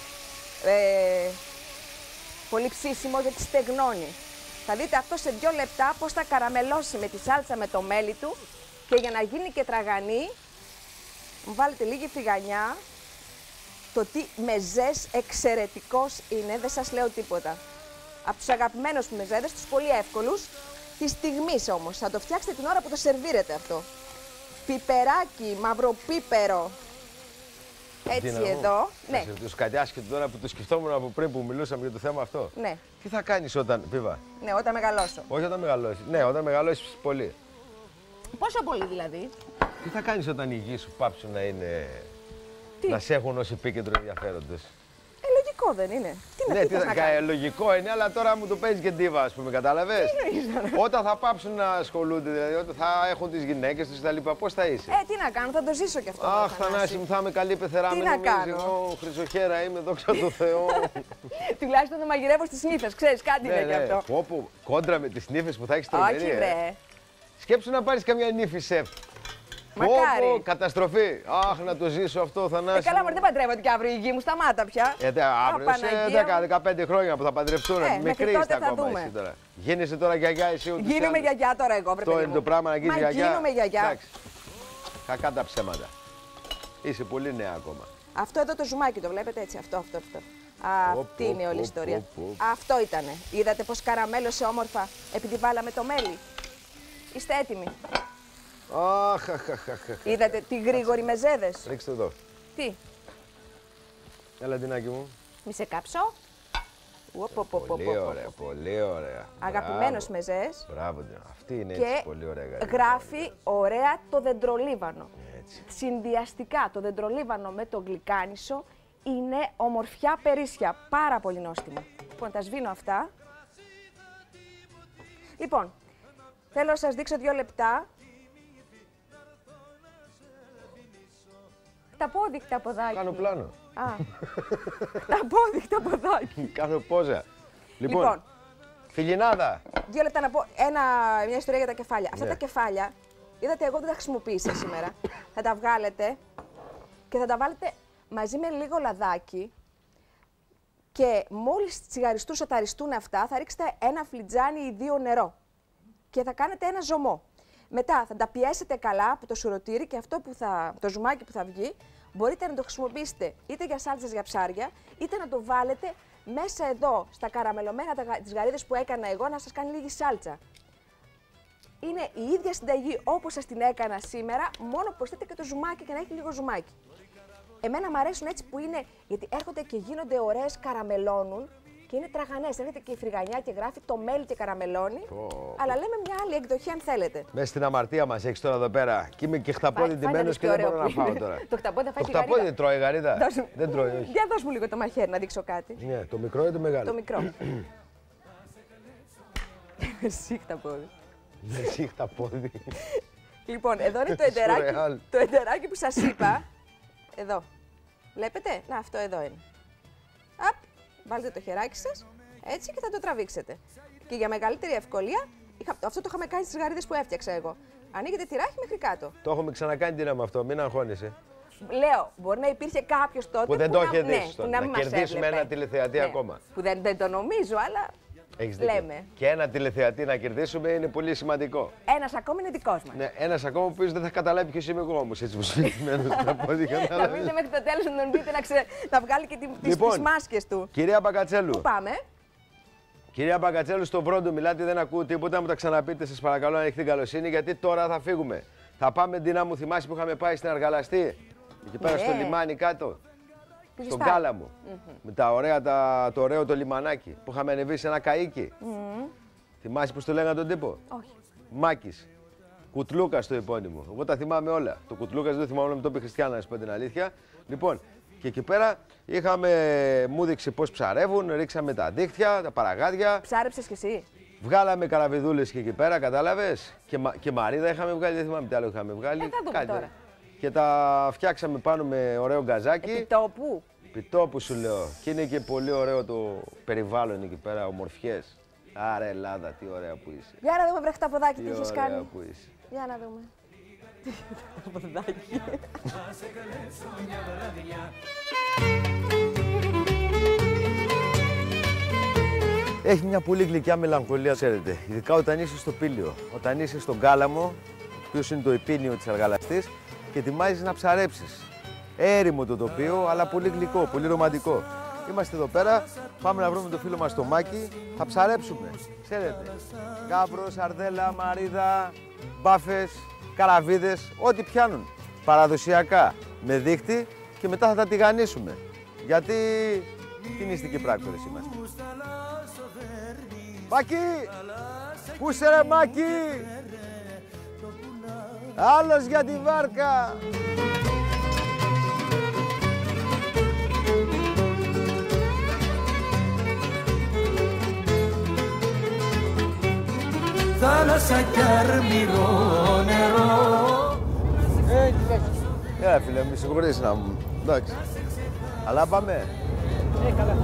ε, πολύ ψήσιμο, γιατί στεγνώνει. Θα δείτε αυτό σε δύο λεπτά πώς θα καραμελώσει με τη σάλτσα, με το μέλι του, και για να γίνει και τραγανή, μου βάλετε λίγη φρυγανιά. Το τι μεζές εξαιρετικός είναι, δεν σας λέω τίποτα. Από τους αγαπημένους μου μεζέδες, τους πολύ εύκολους, τη στιγμής όμως. Θα το φτιάξετε την ώρα που το σερβίρετε αυτό. Πιπεράκι, μαυροπίπερο. Έτσι Δύναμο. εδώ. Ναι, Το σκατιάσκετο τώρα που το σκεφτόμουν από πριν που μιλούσαμε για το θέμα αυτό. ναι, Τι θα κάνεις όταν, Πίβα, ναι, όταν μεγαλώσω. όχι όταν μεγαλώσεις. Ναι, όταν μεγαλώσεις πολύ. Πόσο πολύ δηλαδή? Τι θα κάνεις όταν η γη σου πάψουν να είναι. Τι? Να σε έχουν ως επίκεντρο ενδιαφέροντες. Ε, λογικό δεν είναι. Τι να, Ναι, τι τι θες θα να κάνει, κάνεις? λογικό είναι, αλλά τώρα μου το παίζει και ντίβα, ας πούμε, κατάλαβες. Όταν θα πάψουν να ασχολούνται, δηλαδή όταν θα έχουν τις γυναίκες τους κτλ., πώς θα είσαι. Ε, τι να κάνω, θα το ζήσω κι αυτό. Αχ, Θανάση. Θανάση μου, θα είμαι καλή πεθερά. Τι μην να νομίζεις, κάνω? εγώ χρυσοχέρα είμαι, δόξα τω Θεώ. Τουλάχιστον δεν μαγειρεύω στις νύφες, ξέρεις, κάτι είναι Ναι, κι ναι. αυτό. Πω, πω, κόντρα με τις νύφες που θα έχεις τρομερή. Όχι, ε. βρε. Σκέψου να πάρεις καμιά νύφη σεφ. Μακάρι. Πω, πω, καταστροφή. Αχ, να το ζήσω αυτό, Θανάση. Ε, καλά, μου. μωρέ, δεν παντρεύονται και αύριο η γη μου, σταμάτα πια. Ε, δε, αύριο Α, σε Παναγία δέκα με μου. δεκαπέντε χρόνια που θα παντρευτούν. Ε, μέχρι Μικρή τότε είστε θα ακόμα δούμε. εσύ τώρα. Γίνεσαι τώρα γιαγιά εσύ ούτως ή Γίνομαι άλλως. γιαγιά τώρα εγώ, βρε Αυτό παιδί είναι μου. το πράγμα να γίνεις Μα γιαγιά. γίνομαι γιαγιά. Εντάξει. Κακά τα ψέματα. Είσαι πολύ νέα ακόμα. Αυτό εδώ το ζουμάκι το βλέπετε έτσι, αυτό, αυτό, αυτό. Πω, Αυτή πω, είναι όλη η πω, ιστορία. πω, πω. Αυτό ήτανε. Είδατε πως καραμέλωσε όμορφα επειδή βάλαμε το μέλι. Είστε έτοιμοι. Αχ, αχ, αχ, αχ, αχ. Είδατε τι γρήγοροι μεζέδες. Ρίξτε εδώ. Τι, Έλα, Ντινάκη μου. μη σε κάψω. Ουοπ, οπ, οπ, οπ, Πολύ οπ. ωραία, πολύ ωραία. Αγαπημένος Μπράβο. μεζές. Μπράβο, Ντίνα. Αυτή είναι Και έτσι πολύ ωραία γαρίδα. γράφει ωραία το δεντρολίβανο. Έτσι. Συνδυαστικά το δεντρολίβανο με το γλυκάνισο είναι ομορφιά περίσσια. Πάρα πολύ νόστιμο. Λοιπόν, τα σβήνω αυτά. Λοιπόν, θέλω να σας δείξω δύο λεπτά. Χταπόδι, χταποδάκι. Κάνω πλάνο. Α, χταπόδι, χταποδάκι. Κάνω πόζα. Λοιπόν, Λοιπόν, φιλινάδα. δύο λεπτά να πω ένα, μια ιστορία για τα κεφάλια. Αυτά Ναι. τα κεφάλια, είδατε, εγώ δεν τα χρησιμοποίησα σήμερα. Θα τα βγάλετε και θα τα βάλετε μαζί με λίγο λαδάκι και μόλις τσιγαριστούν, σοταριστούν αυτά, θα ρίξετε ένα φλιτζάνι ή δύο νερό και θα κάνετε ένα ζωμό. Μετά θα τα πιέσετε καλά από το σουρωτήρι και αυτό που θα, το ζουμάκι που θα βγει, μπορείτε να το χρησιμοποιήσετε είτε για σάλτσες για ψάρια, είτε να το βάλετε μέσα εδώ, στα καραμελωμένα τα γα- τις γαρίδες που έκανα εγώ, να σας κάνει λίγη σάλτσα. Είναι η ίδια συνταγή όπως σας την έκανα σήμερα, μόνο προσθέτετε και το ζουμάκι και να έχει λίγο ζουμάκι. Εμένα μου αρέσουν έτσι που είναι, γιατί έρχονται και γίνονται ωραίες, καραμελώνουν και είναι τραγανές. Έρχεται και η φρυγανιά και γράφει το μέλι και καραμελώνει. Πω. Αλλά λέμε μια άλλη εκδοχή αν θέλετε. Μέσα στην αμαρτία μας έχεις τώρα εδώ πέρα. Και είμαι και χταπόδι Φάει- ντυμένος φάτε και τι δεν ωραίο μπορώ να που είναι. φάω τώρα. Το χταπόδι θα φάει Το τη χταπόδι γαρίδα. τρώει γαρίδα. Δώσ' μου- Δεν τρώει, όχι. Για δώσ' μου λίγο το μαχαίρι να δείξω κάτι. Ναι, το μικρό ή το μεγάλο. Το μικρό. Εσύ χταπόδι. Ναι, εσύ χταπόδι. Λοιπόν, εδώ είναι το εντεράκι, Σουρεάλ. το εντεράκι που σας είπα. Εδώ. Βλέπετε, να αυτό εδώ είναι. Απ, βάλτε το χεράκι σας, έτσι και θα το τραβήξετε. Και για μεγαλύτερη ευκολία, είχα, αυτό το είχαμε κάνει στις γαρίδες που έφτιαξα εγώ. Ανοίγετε τυράκι μέχρι κάτω. Το έχουμε ξανακάνει την με αυτό, μην αγχώνεσαι. Λέω, μπορεί να υπήρχε κάποιο τότε Που δεν το να- είχε ναι, δει. που Να μην μας κερδίσουμε έβλεπε. ένα τηλεθεατή Ναι, ακόμα. Που δεν, δεν το νομίζω, αλλά Έχεις δίκιο. λέμε. Και ένα τηλεθεατή να κερδίσουμε είναι πολύ σημαντικό. Ένας ακόμη είναι δικός μας. Ναι, ένας ακόμα που δεν θα καταλάβει ποιος είμαι εγώ όμως, έτσι που σφιγμένος να πω ότι Να κατάλαβες. μείνετε μέχρι το τέλος να τον δείτε να, ξε... να βγάλει και τι- τις, Λοιπόν. τις μάσκες του. Κυρία Μπακατσέλου, Πού πάμε. Κυρία Μπαγκατσέλου, στο Βρόντο μιλάτε, δεν ακούω τίποτα. Μου τα ξαναπείτε, σας παρακαλώ, αν έχετε την καλοσύνη, γιατί τώρα θα φύγουμε. Θα πάμε, Ντίνα μου, θυμάσαι που είχαμε πάει στην Αργαλαστή, εκεί πέρα Ναι. στο λιμάνι κάτω, στον Ζεστά. Κάλαμο. Mm-hmm. Με τα ωραία, τα, το ωραίο το λιμανάκι που είχαμε ανεβεί σε ένα καΐκι. Mm. Θυμάσαι πώς το λέγανε τον τύπο? Όχι. Μάκης. Κουτλούκας το επώνυμο. Εγώ τα θυμάμαι όλα. Το Κουτλούκας δεν θυμάμαι, με το είπε Χριστιανά, να σου πω την αλήθεια. Λοιπόν, και εκεί πέρα είχαμε, μου έδειξε πώς ψαρεύουν, ρίξαμε τα δίχτυα, τα παραγάδια. Ψάρεψες κι εσύ? Βγάλαμε καραβιδούλες και εκεί πέρα, κατάλαβες. Και, μα- και μαρίδα είχαμε βγάλει, δεν θυμάμαι τι άλλο είχαμε βγάλει. Ε, θα δούμε Κάτι. τώρα. Και τα φτιάξαμε πάνω με ωραίο γκαζάκι. Επιτόπου. Πιτόπου σου λέω. Και είναι και πολύ ωραίο το περιβάλλον εκεί πέρα, ομορφιές. Άρα Ελλάδα, τι ωραία που είσαι. Για να δούμε βρέχει τα ποδάκι τι Τι έχεις ωραία κάνει. που είσαι. Για να δούμε. Το ποδάκι. Έχει μια πολύ γλυκιά μελαγχολία, ξέρετε. Ειδικά όταν είσαι στο Πήλιο. Όταν είσαι στον Κάλαμο, ο οποίος είναι το επίνιο της Αργαλαστής, και ετοιμάζεις να ψαρέψεις. Έρημο το τοπίο, αλλά πολύ γλυκό, πολύ ρομαντικό. Είμαστε εδώ πέρα, πάμε να βρούμε το φίλο μας το Μάκη, θα ψαρέψουμε. Ξέρετε, γάβρο, σαρδέλα, μαρίδα, μπάφες, καραβίδες, ό,τι πιάνουν. Παραδοσιακά, με δίχτυ, και μετά θα τα τηγανίσουμε. Γιατί τι νηστικοί πράκτορες είμαστε. Μάκη! Πού είσαι ρε Μάκη! Άλλος για τη βάρκα! Θάλασσα κι αρμυρό νερό. Έλα φίλε, μη συγχωρείς να μου. Εντάξει. Αλλά πάμε. Ε, καλά.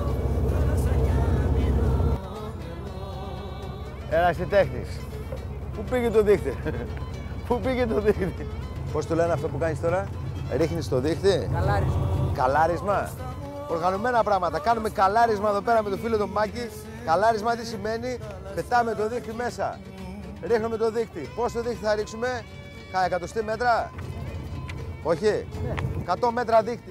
Έλα εσύ τέχνης. Πού πήγε το δίχτυ? Πού πήγε το δίχτυ? Πώς το λένε αυτό που κάνεις τώρα? Ρίχνεις το δίχτυ? Καλάρισμα. Καλάρισμα. Οργανωμένα πράγματα. Κάνουμε καλάρισμα εδώ πέρα με το φίλο τον Μάκη. Καλάρισμα τι σημαίνει? Πετάμε το δίχτυ μέσα. Ρίχνουμε το δίχτυ. Πόσο δίχτυ θα ρίξουμε? Κάνα εκατοστή μέτρα? Όχι. Ναι. εκατό μέτρα δίχτυ.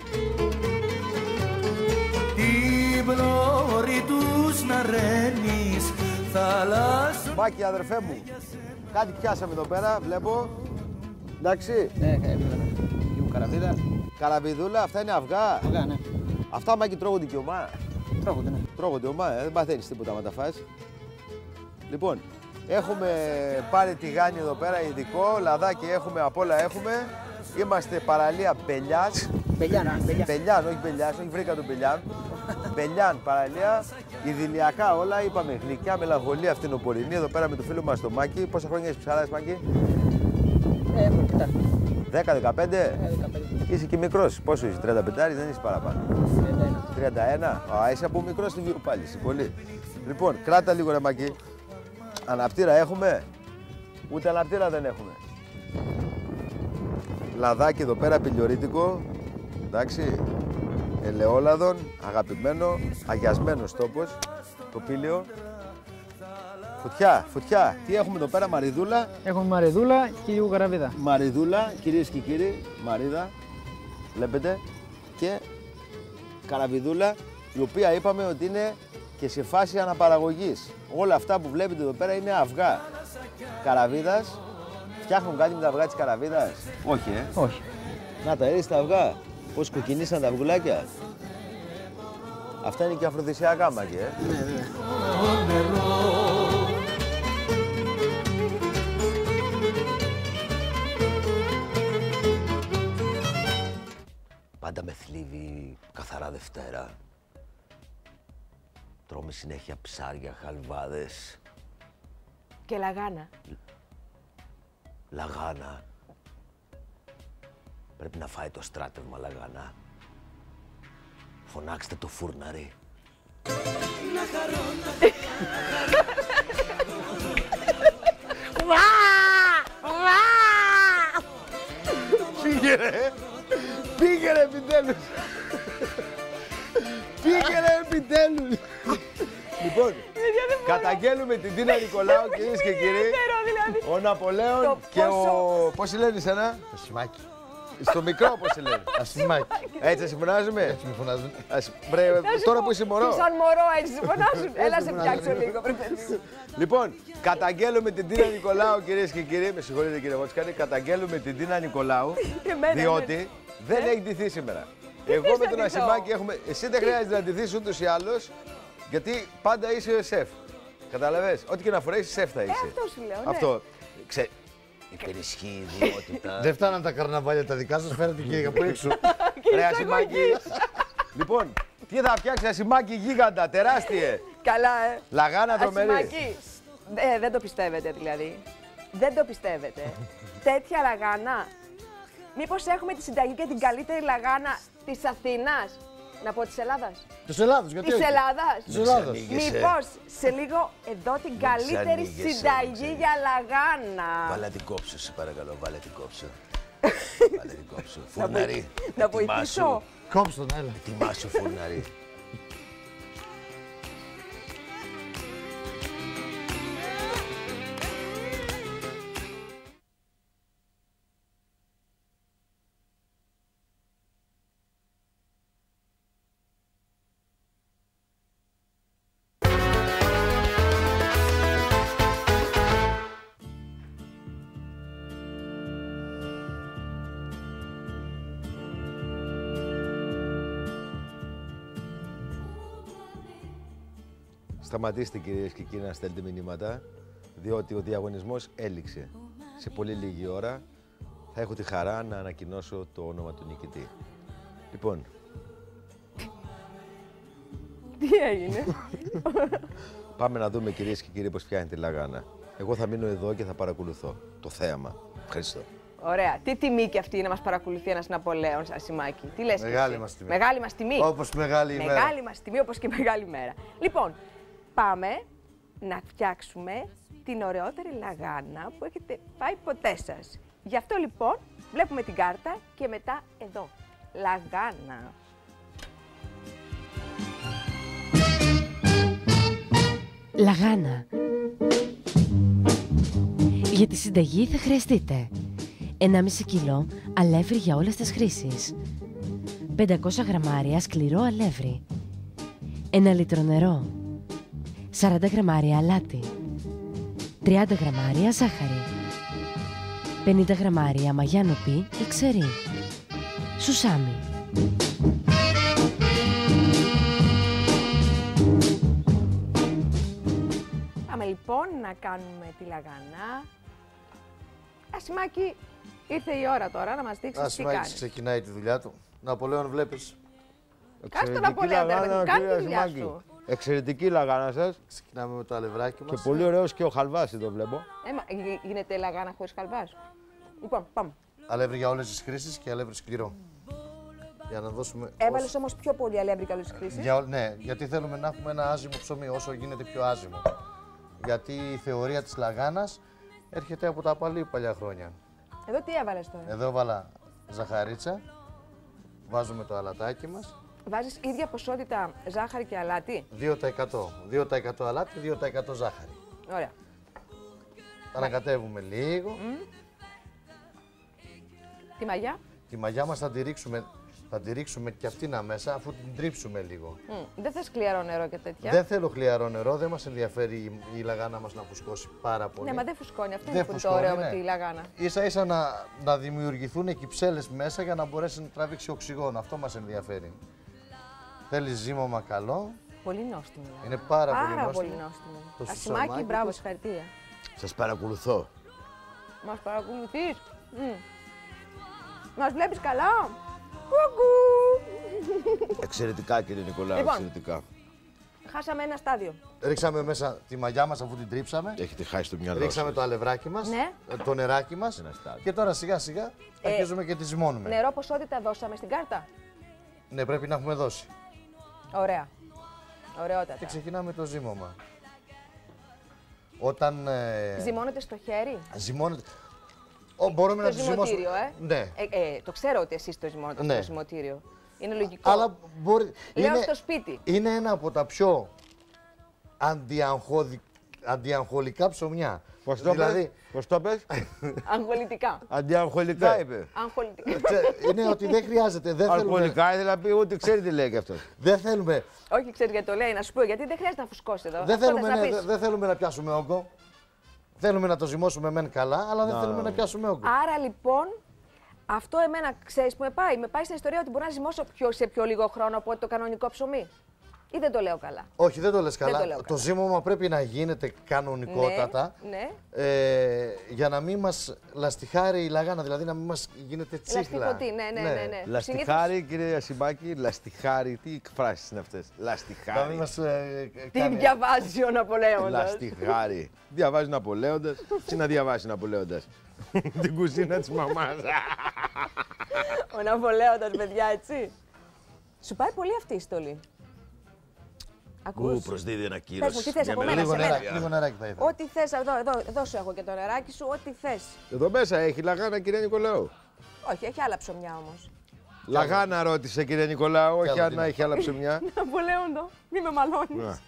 Την πλώρη τους να ρένεις θάλασσο. Μάκη, αδερφέ μου, κάτι πιάσαμε εδώ πέρα, βλέπω. Εντάξει. Ναι, έπρεπε. Λίγο καραβίδα. Καραβιδούλα, αυτά είναι αυγά. Αυγά, ναι. Αυτά, Μάκη, τρώγονται και ομά. Τρώγονται, ναι. Τρώγονται ομά, ε. Δεν παθαίνεις τίποτα άμα τα φας. Λοιπόν, έχουμε πάρει τηγάνι εδώ πέρα, ειδικό, λαδάκι έχουμε, απ' όλα έχουμε. Είμαστε παραλία Μπελιάς. Μπελιάνα, μπελιά. Μπελιάν, όχι Μπελιάς, όχι βρήκα τον Μπελιάν. Μπελιάν παραλία, ιδηλιακά όλα, είπαμε, γλυκιά μελαγχολία φθινοπορεινή, εδώ πέρα με το φίλο μας το Μάκη. Πόσα χρόνια έχεις ψαράς, Μάκη? Ε, έχω αρκετά. δέκα δεκαπέντε. Ε, δεκαπέντε. Είσαι και μικρός. Πόσο είσαι, τριάντα πέντε, δεν είσαι παραπάνω. τριάντα ένα. τριάντα ένα. Α, είσαι από μικρό στη βίου πάλι, είσαι πολύ. Λοιπόν, κράτα λίγο ρε Μάκη. Αναπτήρα έχουμε? Ούτε αναπτήρα δεν έχουμε. Λαδάκι εδώ πέρα, πηλιορίτικο. Εντάξει. Ελαιόλαδον, αγαπημένο, αγιασμένος τόπος. Το πήλιο. Φωτιά, φωτιά. Τι έχουμε εδώ πέρα, μαριδούλα. Έχουμε μαριδούλα και λίγο καραβίδα. Μαριδούλα, κυρίες και κύριοι, μαρίδα, βλέπετε, και καραβιδούλα, η οποία είπαμε ότι είναι και σε φάση αναπαραγωγής. Όλα αυτά που βλέπετε εδώ πέρα είναι αυγά καραβίδας. Φτιάχνουν κάτι με τα αυγά της καραβίδας? Όχι, ε. Όχι. Να τα είδες τα αυγά, πώς κοκκινήσαν τα αυγουλάκια. Αυτά είναι και αφροδισιακά, Μάκη, ε. Ναι, ναι. Πάντα με θλίβει καθαρά Δευτέρα. Τρώμε συνέχεια ψάρια, χαλβάδες, Και λαγάνα. λαγάνα. Πρέπει να φάει το στράτευμα λαγάνα. Φωνάξτε το φούρναρι. Πήγε ρε! Πήγε ρε επιτέλους! Πήγε ρε επιτέλους! Λοιπόν, καταγγέλουμε την Τίνα Νικολάου, κυρίες και κύριοι. Ο Ναπολέον Το και ο... πόσο- Πώς λένε εσένα? Το σημάκι. Στο μικρό, πώς σε λένε. Ασημάκι. Έτσι θα συμφωνάζουμε. Έτσι με φωνάζουν. Ας- Μπρε, τώρα που είσαι μωρό. Σαν μωρό έτσι συμφωνάζουν. Έλα σε φτιάξω λίγο, πρέπει. Λοιπόν, καταγγέλουμε την Τίνα Νικολάου, κυρίες και κύριοι. Με συγχωρείτε, κύριε Βότσκανη. Καταγγέλουμε την Τίνα Νικολάου, Εμένα, διότι δεν έχει ντυθεί σήμερα. Εγώ θες με να τον ντυθώ? Ασημάκη έχουμε. Εσύ δεν χρειάζεται να ντυθείς ούτως ή άλλως, γιατί πάντα είσαι σεφ. Καταλαβες. Ό,τι και να φορέσεις, σεφ θα είσαι. Ε, αυτό σου λέω, ναι. Αυτό. Ξέ... Υπερισχύει η ιδιότητα. Δεν φτάναν τα καρναβάλια τα δικά σας, φέρετε και από έξω. Ρε Ασημάκη. Λοιπόν, τι θα φτιάξει Ασημάκη γίγαντα, τεράστιε. Καλά, ε. Λαγάνα τρομερή. Ασημάκη. Ε, δεν το πιστεύετε δηλαδή. Δεν το πιστεύετε. Τέτοια λαγάνα. Μήπως έχουμε τη συνταγή και την καλύτερη λαγάνα της Αθήνας. Να πω της Ελλάδας. Της Ελλάδας, γιατί Της όχι. Ελλάδας. Της Ελλάδας. Μήπως σε λίγο εδώ την καλύτερη ξανοίγεσαι, συνταγή για λαγάνα. Βάλε την κόψω, σε παρακαλώ, βάλε την κόψω. Βάλε την κόψω. Να βοη- Φουρναρί. Να βοηθήσω. Κόψτε τον, έλα. Ετοιμάσου φουρναρί. Σταματήστε, κυρίες και κύριοι, να στέλνετε μηνύματα, διότι ο διαγωνισμός έληξε. Σε πολύ λίγη ώρα θα έχω τη χαρά να ανακοινώσω το όνομα του νικητή. Λοιπόν, Τι έγινε. πάμε να δούμε, κυρίες και κύριοι, πώς πιάνει τη λαγάνα. Εγώ θα μείνω εδώ και θα παρακολουθώ το θέαμα. Ευχαριστώ. Ωραία. Τι τιμή και αυτή να μας παρακολουθεί ένας Ναπολέοντας, Ασημάκη. Τι λες Μεγάλη εσύ? μας τιμή. Μεγάλη μας τιμή. Όπως μεγάλη ημέρα. Μεγάλη μας τιμή, όπως και μεγάλη μέρα. Λοιπόν, πάμε να φτιάξουμε την ωραιότερη λαγάνα που έχετε φάει ποτέ σας. Γι' αυτό λοιπόν βλέπουμε την κάρτα και μετά εδώ. Λαγάνα. Λαγάνα. Για τη συνταγή θα χρειαστείτε ενάμιση κιλό αλεύρι για όλες τις χρήσεις, πεντακόσια γραμμάρια σκληρό αλεύρι, ένα λίτρο νερό, σαράντα γραμμάρια αλάτι, τριάντα γραμμάρια ζάχαρη, πενήντα γραμμάρια μαγιά νοπή ή ξερή, σουσάμι. Πάμε λοιπόν να κάνουμε τη λαγάνα. Ασημάκη, ήρθε η ώρα τώρα να μας δείξεις τι Ασημάκης κάνεις. ξεκινάει τη δουλειά του. Ναπολέον, βλέπεις. Κάτσε τον Ναπολέοντα, ρε παιδί, κάνε τη δουλειά σου. Εξαιρετική λαγάνα σας Ξεκινάμε με το αλευράκι και μας. πολύ ωραίος και ο χαλβάς εδώ βλέπω. Ε, μα, γι- γίνεται λαγάνα χωρίς χαλβάς. Λοιπόν, πάμε. Αλεύρι για όλες τις χρήσεις και αλεύρι σκληρό. Για να δώσουμε. Έβαλες όσο- όμως πιο πολύ αλεύρι καλής χρήσης. Για, ό- ναι, γιατί θέλουμε να έχουμε ένα άζυμο ψωμί, όσο γίνεται πιο άζυμο. Γιατί η θεωρία της λαγάνας έρχεται από τα παλί παλιά χρόνια. Εδώ τι έβαλες τώρα. Εδώ βάλα ζαχαρίτσα, βάζουμε το αλατάκι μας, Βάζεις ίδια ποσότητα ζάχαρη και αλάτι. δύο τοις εκατό. δύο τοις εκατό αλάτι, δύο τοις εκατό ζάχαρη. Ωραία. Ανακατεύουμε λίγο. Τη μαγιά. Τη μαγιά μας θα τη ρίξουμε, θα τη ρίξουμε και αυτήν αμέσα, αφού την τρίψουμε λίγο. Μμ, Δεν θες χλιαρό νερό και τέτοια. Δεν θέλω χλιαρό νερό, δεν μας ενδιαφέρει η, η λαγάνα μας να φουσκώσει πάρα πολύ. Ναι, μα δεν φουσκώνει. Αυτό Δεν είναι που είναι το φουσκώνει, ωραίο ναι. με τη λαγάνα. Ίσα ίσα να, να δημιουργηθούν κυψέλες μέσα για να μπορέσει να τραβήξει οξυγόνο. Αυτό μας ενδιαφέρει. Θέλει ζύμωμα καλό. Πολύ νόστιμο. Είναι πάρα, Πάρα πολύ νόστιμο. πολύ νόστιμο. Το Ασημάκη, σουσαμάκι μπράβο, της. συγχαρητήρια. Σας παρακολουθώ. Μας παρακολουθείς. Μμ. Μας βλέπεις καλά. Κουκού. Εξαιρετικά, κύριε Νικολάου, Λοιπόν. εξαιρετικά. Χάσαμε ένα στάδιο. Ρίξαμε μέσα τη μαγιά μας αφού την τρίψαμε. Έχετε χάσει το μυαλό Ρίξαμε σας. το αλευράκι μας, Ναι. το νεράκι μας. Ένα στάδιο. Και τώρα σιγά σιγά Ε, αρχίζουμε και τη ζυμώνουμε. Νερό ποσότητα δώσαμε στην κάρτα. Ναι, πρέπει να έχουμε δώσει. Ωραία. Ωραιότατα. Και ξεκινάμε το ζύμωμα. Όταν ε, Ζυμώνεται στο χέρι. ζυμώνεται. Ο, μπορούμε να Το τη ζυμώσουμε. ζυμωτήριο, ε. Ναι. Ε, ε, το ξέρω ότι εσείς το ζυμώνετε Ναι. στο ζυμωτήριο. Είναι λογικό. Αλλά μπορεί. Λέω είναι, στο σπίτι. είναι ένα από τα πιο αντιαγχώδη- αντιαγχολικά ψωμιά. Πώς το Δηλαδή- πες, πώς το πες. Αγχολητικά. Αντιαγχολικά Ναι. είπε. Αγχολητικά. Ξέ- Είναι ότι δεν χρειάζεται. Δεν θέλουμε, Αλκοολικά ήθελα να πει, ούτε ξέρει τι λέει και αυτό. δεν θέλουμε, Όχι, ξέρει γιατί το λέει, να σου πω, γιατί δεν χρειάζεται να φουσκώσει εδώ. δεν Αυτό θέλουμε, θες να ναι, πεις. δεν- δεν θέλουμε να πιάσουμε όγκο. Θέλουμε να το ζυμώσουμε μεν καλά, αλλά δεν Να. θέλουμε να πιάσουμε όγκο. Άρα λοιπόν, αυτό εμένα ξέρει που με πάει. Με πάει στην ιστορία ότι μπορώ να ζυμώσω πιο, σε πιο λίγο χρόνο από το κανονικό ψωμί. Ή δεν το λέω καλά. Όχι, δεν το λες καλά. το λέω Το, καλά. ζύμωμα πρέπει να γίνεται κανονικότατα. Ναι, ναι. Ε, για να μην μας λαστιχάρει η λαγάνα, δηλαδή να μην μας γίνεται τσίχλα. Λαστιχωτή, ναι, ναι, ναι, ναι. Λαστιχάρι, κύριε Σιμπάκη, λαστιχάρι. Τι εκφράσεις είναι αυτές. Να Λαστιχάρι. μην μας ε, Τι κάνει... διαβάζει ο Ναπολέοντας. Λαστιχάρι. Διαβάζει Ναπολέοντας. Τι να διαβάσει Ναπολέοντας. Την κουζίνα της μαμάς. Ο Ναπολέοντας, παιδιά, έτσι. Σου πάει πολύ αυτή η στολή. Ακούς. Ου, προσδίδει ένα Πες μου, κύρος. τι θες Μια από μένα, μελέτη. σε Λίγο, μένα. νεράκι, λίγο νεράκι θα ήθελα. Ό,τι θες, εδώ, εδώ, εδώ σου έχω και το νεράκι σου, ό,τι θες. Εδώ μέσα έχει λαγάνα, κύριε Νικολάου. Όχι, έχει άλλα ψωμιά όμως. Λαγάνα ρώτησε, κύριε Νικολάου, όχι άλλο αν τι να. έχει άλλα ψωμιά. Ναπολέοντο, μη με μαλώνεις. Να.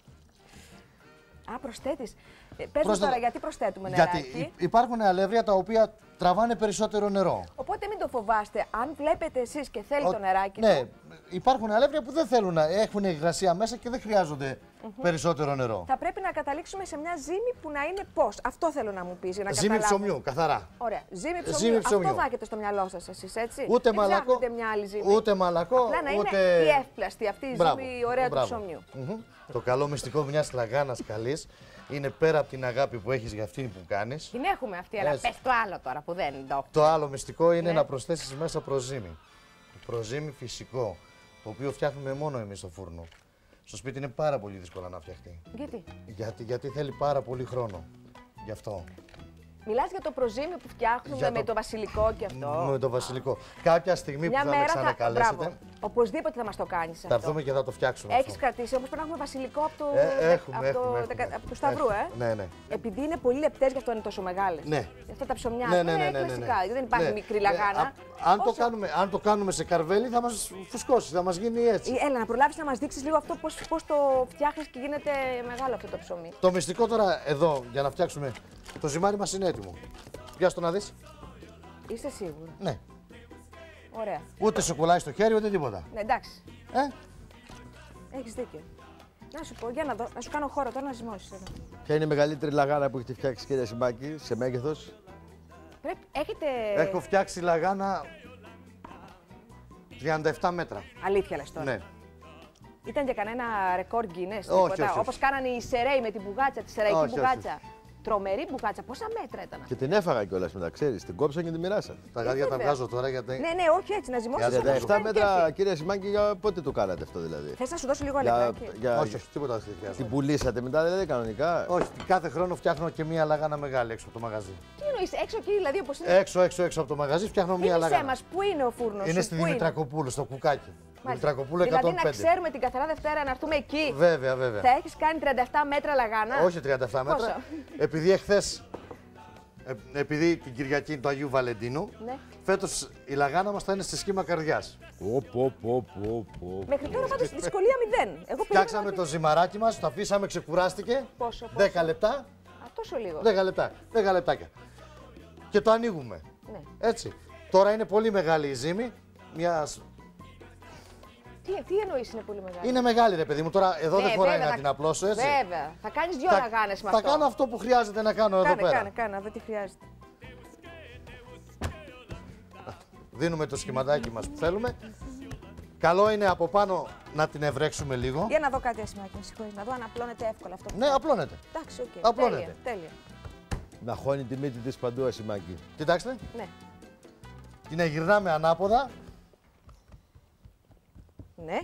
Α, προσθέτεις. Ε, πες μου Πρόσθετα- τώρα, γιατί προσθέτουμε νεράκι. Γιατί υ- υπάρχουν αλεύρια τα οποία τραβάνε περισσότερο νερό. Οπότε μην το φοβάστε. Αν βλέπετε εσείς και θέλει Ο- το νεράκι Ναι, του, υπάρχουν αλεύρια που δεν θέλουν να έχουν υγρασία μέσα και δεν χρειάζονται περισσότερο νερό. θα πρέπει να καταλήξουμε σε μια ζύμη που να είναι πώς. Αυτό θέλω να μου πεις για να Ζύμη καταλάβω. ψωμιού, καθαρά. Ωραία. Ζύμη ψωμιού. Ζύμη ψωμιού. Αυτό θα έχετε στο μυαλό σας εσείς, έτσι. Ούτε Δεν μαλακό, ψάχνετε μια άλλη ζύμη. ούτε μαλακό, Απλά να ούτε... είναι η εύπλαστη αυτή η Μπράβο, ζύμη ωραία μπράβο. του ψωμιού. Μμμ. Το καλό μυστικό μιας λαγάνας καλής είναι πέρα από την αγάπη που έχεις για αυτήν που κάνεις. Την έχουμε αυτή, αλλά Έτσι. πες το άλλο τώρα που δεν το έχω. Το άλλο μυστικό είναι Ναι. να προσθέσεις μέσα προζύμι. Προζύμι φυσικό, το οποίο φτιάχνουμε μόνο εμείς στο φούρνο. Στο σπίτι είναι πάρα πολύ δύσκολο να φτιαχτεί. Γιατί. Γιατί, γιατί θέλει πάρα πολύ χρόνο. Γι' αυτό. Μιλάς για το προζύμι που φτιάχνουμε Για με το- το βασιλικό και αυτό. Με το βασιλικό. Κάποια στιγμή Μια που θα με μέρα θα. ξανακαλέσετε, Μπράβο. Οπωσδήποτε θα μας το κάνεις θα αυτό. έρθουμε και θα το φτιάξουμε. Έχεις αυτό. κρατήσει όμως πρέπει να έχουμε βασιλικό από το, Ε, έχουμε, από έχουμε, το, έχουμε. δεκα- από το Σταυρού, ε. Ναι, ναι. Επειδή είναι πολύ λεπτές, γι' αυτό είναι τόσο μεγάλες. Ναι. Αυτά τα ψωμιά Ναι, του ναι, είναι ναι, ναι, ναι, κλασικά. ναι. Δεν υπάρχει Ναι. μικρή Ναι, λαγάνα. α- αν, το Όσο- κάνουμε, αν το κάνουμε σε καρβέλι θα μας φουσκώσει, θα μας γίνει έτσι. Ε, Έλα, να προλάβεις να μας δείξεις λίγο αυτό πώς, πώς το φτιάχνεις και γίνεται μεγάλο αυτό το ψωμί. Το μυστικό τώρα εδώ για να φτιάξουμε το ζυμάρι μας είναι έτοιμο. Για το να δεις. Είστε σίγουροι. Ναι. Ωραία. Ούτε σοκολάτι στο χέρι ούτε τίποτα. Ναι, εντάξει. Ε? Έχεις δίκιο. Να σου πω, για να δω, να σου κάνω χώρο τώρα να ζυμώσεις εδώ. Ποια είναι η μεγαλύτερη λαγάνα που έχετε φτιάξει, κύριε Σιμπάκη, σε μέγεθος? Πρέπει, έχετε. Έχω φτιάξει λαγάνα τριάντα επτά μέτρα. Αλήθεια λες τώρα. Ναι. Ήταν για κανένα ρεκόρ Guinness, όχι, τίποτα. όχι. Όπως κάνανε οι Σερέοι με την μπουγάτσα, τη σεραϊκή Όχι, όχι. μπουγάτσα. Τρομερή μπουγάτσα. Πόσα μέτρα ήταν αυτή. Και την έφαγα κιόλας μετά, ξέρεις. Την κόψα και την μοιράσα. Τα γάντια τα βέβαια. βγάζω τώρα γιατί. Ναι, ναι, όχι έτσι, να ζυμώσεις. Για να σου τριάντα επτά κάνει μέτρα, κέφι. κύριε Σιμπάκη, για πότε το κάνατε αυτό δηλαδή? Θες να σου δώσω λίγο Για, αλευράκι. για, Όχι, όχι, τίποτα δεν χρειάζεται. την πουλήσατε μετά δηλαδή κανονικά? Όχι, κάθε χρόνο φτιάχνω και μία λαγάνα μεγάλη έξω από το μαγαζί. Τι εννοείς, έξω εκεί δηλαδή όπως είναι. Έξω, έξω, έξω από το μαγαζί φτιάχνω μία Θύμισέ λαγάνα. μας, πού είναι ο φούρνος Είναι σου, στη πού Δημητρακοπούλου, στο κουκάκι. Μάλιστα. Δημητρακοπούλου Δηλαδή εκατόν να πέντε. ξέρουμε την καθαρά Δευτέρα να έρθουμε εκεί. Βέβαια, βέβαια. Θα έχεις κάνει τριάντα επτά μέτρα λαγάνα. Όχι τριάντα επτά μέτρα. Πόσο? Επειδή εχθές, ε, επειδή την Κυριακή είναι του Αγίου Βαλεντίνου, Ναι. φέτος η λαγάνα μας θα είναι σε σχήμα καρδιάς. Πω, πω, πω, πω, πω. Μέχρι τώρα πάντως δυσκολία μηδέν. Εγώ περίμενα Φτιάξαμε ότι- το ζυμαράκι μας, το αφήσαμε, ξεκουράστηκε. Πόσο, πόσο? δέκα λεπτά. Α, τόσο λίγο. δέκα λεπτά. δέκα λεπτάκια. Και το ανοίγουμε. Ναι. Έτσι. Τώρα είναι πολύ μεγάλη η ζύμη. Μια... Τι, τι εννοείς είναι πολύ μεγάλη. Είναι μεγάλη ρε παιδί μου. Τώρα εδώ Ναι, δεν χωράει βέβαια, να θα- την απλώσω έτσι. Βέβαια. Θα κάνεις δυο Θα- λαγάνες με Θα αυτό. κάνω αυτό που χρειάζεται να κάνω Κάνε, εδώ πέρα. κάνε, κάνε, να δω τι χρειάζεται. Δίνουμε το σχηματάκι μας που θέλουμε. Καλό είναι από πάνω να την ευρέξουμε λίγο. Για να δω κάτι ασημάκι, με συγχωρείς, να δω αν απλώνεται εύκολα αυτό. που Ναι, κάνω. απλώνεται. Εντάξει, οκ. Απλώνεται. Τέλεια, τέλεια. Να χώνει τη μύτη της παντού, Ασημάκη. Κοιτάξτε. Ναι. Την γυρνάμε ανάποδα. Ναι.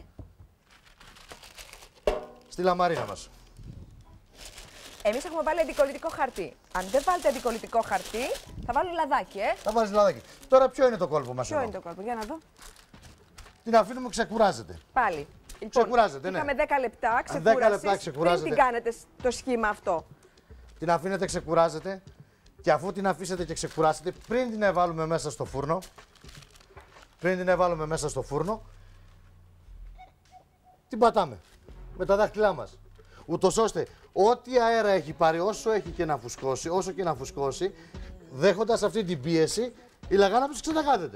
Στη λαμαρίνα μας. Εμείς έχουμε βάλει αντικολλητικό χαρτί. Αν δεν βάλετε αντικολλητικό χαρτί, θα βάλω λαδάκι, ε. Θα βάζεις λαδάκι. Τώρα ποιο είναι το κόλπο μας Ποιο εδώ? είναι το κόλπο, για να δω. Την αφήνουμε ξεκουράζεται. Πάλι. Ξεκουράζεται, ναι. Είχαμε δέκα λεπτά δέκα ξεκούρασης. λεπτά ξεκουράζεται. Πριν την κάνετε το σχήμα αυτό. Την αφήνετε ξεκουράζεται και αφού την αφήσετε και ξεκουράσετε, πριν την εβάλουμε μέσα στο φούρνο, πριν την εβάλουμε μέσα στο φούρνο, την πατάμε με τα δάχτυλά μας. Ούτως ώστε ό,τι αέρα έχει πάρει, όσο έχει και να φουσκώσει, όσο και να φουσκώσει, δέχοντας αυτή την πίεση, η λαγάνα τους ξαναγάδεται.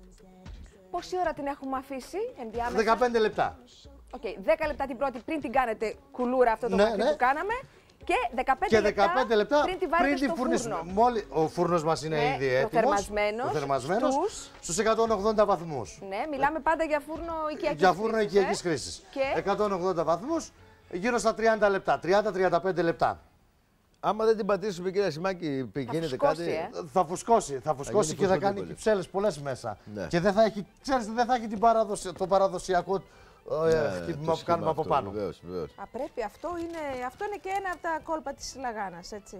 Πόση ώρα την έχουμε αφήσει ενδιάμεσα? δεκαπέντε λεπτά. Οκ, okay, δέκα λεπτά την πρώτη πριν την κάνετε κουλούρα αυτό το Ναι, ναι, ναι. που κάναμε. Και δεκαπέντε, Και δεκαπέντε λεπτά πριν τη βάλετε πριν στο τη φούρνη. φούρνο. Μόλι, ο φούρνος μας είναι Ναι, ήδη ο έτοιμος. θερμασμένος, Ο θερμασμένος στους- στους εκατόν ογδόντα βαθμούς. Ναι, μιλάμε πάντα για φούρνο οικιακής Για φούρνο χρήσης, οικιακής ε. χρήσης. Και εκατόν ογδόντα βαθμούς, γύρω στα τριάντα λεπτά. τριάντα με τριάντα πέντε λεπτά. Άμα δεν την πατήσουμε, κύριε Σιμάκη, γίνεται φουσκώσει, κάτι. ε. Θα φουσκώσει, θα φουσκώσει γίνει και θα φουσκωτή κάνει πολύ. κυψέλες πολλές μέσα. Ναι. Και δεν θα έχει, ξέρεις, δεν θα έχει την παραδοσια- το παραδοσιακό ε, Ναι, χτύπημα το που κάνουμε σχήμα από αυτό, πάνω. Βεβαίως, βεβαίως. Α, πρέπει, αυτό είναι, αυτό είναι και ένα από τα κόλπα της λαγάνας, έτσι.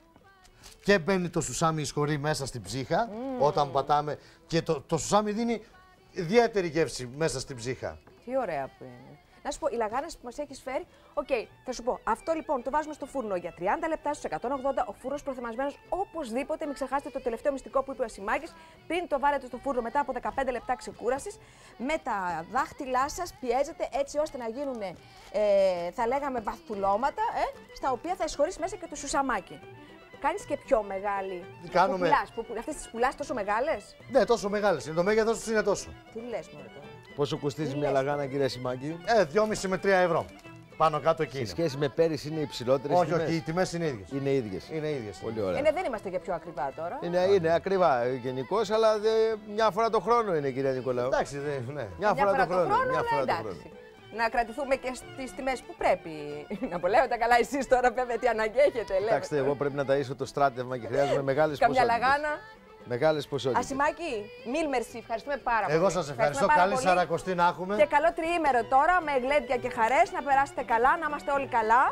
Και μπαίνει το σουσάμι ισχωρεί μέσα στην ψύχα όταν πατάμε. Και το, το σουσάμι δίνει ιδιαίτερη γεύση μέσα στην ψύχα. Τι ωραία που είναι. Να σου πω, οι λαγάνες που μας έχεις φέρει, οκ, okay, θα σου πω, αυτό λοιπόν το βάζουμε στο φούρνο για τριάντα λεπτά στους εκατόν ογδόντα, ο φούρνος προθερμασμένος οπωσδήποτε, μην ξεχάσετε το τελευταίο μυστικό που είπε ο Ασημάκης, πριν το βάλετε στο φούρνο μετά από δεκαπέντε λεπτά ξεκούρασης, με τα δάχτυλά σας πιέζετε έτσι ώστε να γίνουν, ε, θα λέγαμε, βαθουλώματα, ε, στα οποία θα εισχωρήσει μέσα και το σουσαμάκι. Κάνεις και πιο μεγάλη. Κάνουμε- Που πουλάς, που, αυτές τις πουλάς τόσο μεγάλες. Ναι, τόσο μεγάλες είναι. Το μέγεθος τους είναι τόσο. Τι λες μωρέ τώρα. Πόσο κοστίζει μια λες. λαγάνα, κύριε Σιμάκη? Ε, δυόμισι με τρία ευρώ. Πάνω κάτω εκεί Σε είναι. σχέση με πέρυσι είναι υψηλότερες Όχι, τιμές? όχι, οι τιμές είναι ίδιες. Είναι ίδιες. Είναι ίδιες. Πολύ ωραία. Ε, ναι, δεν είμαστε για πιο ακριβά τώρα. Είναι, είναι ακριβά γενικώ, αλλά δε, μια φορά το χρόνο είναι, κυρία Νικολάου. Εντάξει, δε, ναι. Μια φορά το χρόνο. χρόνο, Μια αλλά φορά το εντάξει. χρόνο. Να κρατηθούμε και στις τιμές που πρέπει. Να πω, λέω τα καλά, εσείς τώρα βέβαια τι ανάγκη έχετε. λέμε. Κοιτάξτε, εγώ πρέπει να ταΐσω το στράτευμα και χρειάζομαι μεγάλες Καμιά ποσότητες. λαγάνα. Μεγάλες ποσότητες. Ασημάκη, μίλ μερσή, ευχαριστούμε πάρα πολύ. Εγώ σας ευχαριστώ. πάρα Καλή πολύ. σαρακοστή να έχουμε. Και καλό τριήμερο τώρα με γλέντια και χαρές, να περάσετε καλά, να είμαστε όλοι καλά.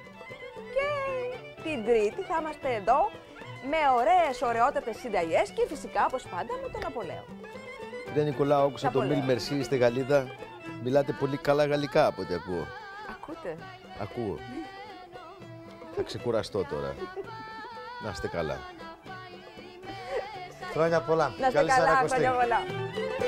Και την Τρίτη θα είμαστε εδώ με ωραίες, ωραιότατες συνταγές και φυσικά, όπως πάντα, με τον Απολέο. Κύριε Νικολάου, άκουσα το Απολέω. Μιλ Μερσή, είστε Γαλλίδα. Μιλάτε πολύ καλά γαλλικά από ό,τι ακούω. Ακούτε. Ακούω. Θα ξεκουραστώ τώρα. Να είστε καλά. Χρόνια πολλά. Να είστε Καλή καλά, σαρακοστή. χρόνια πολλά.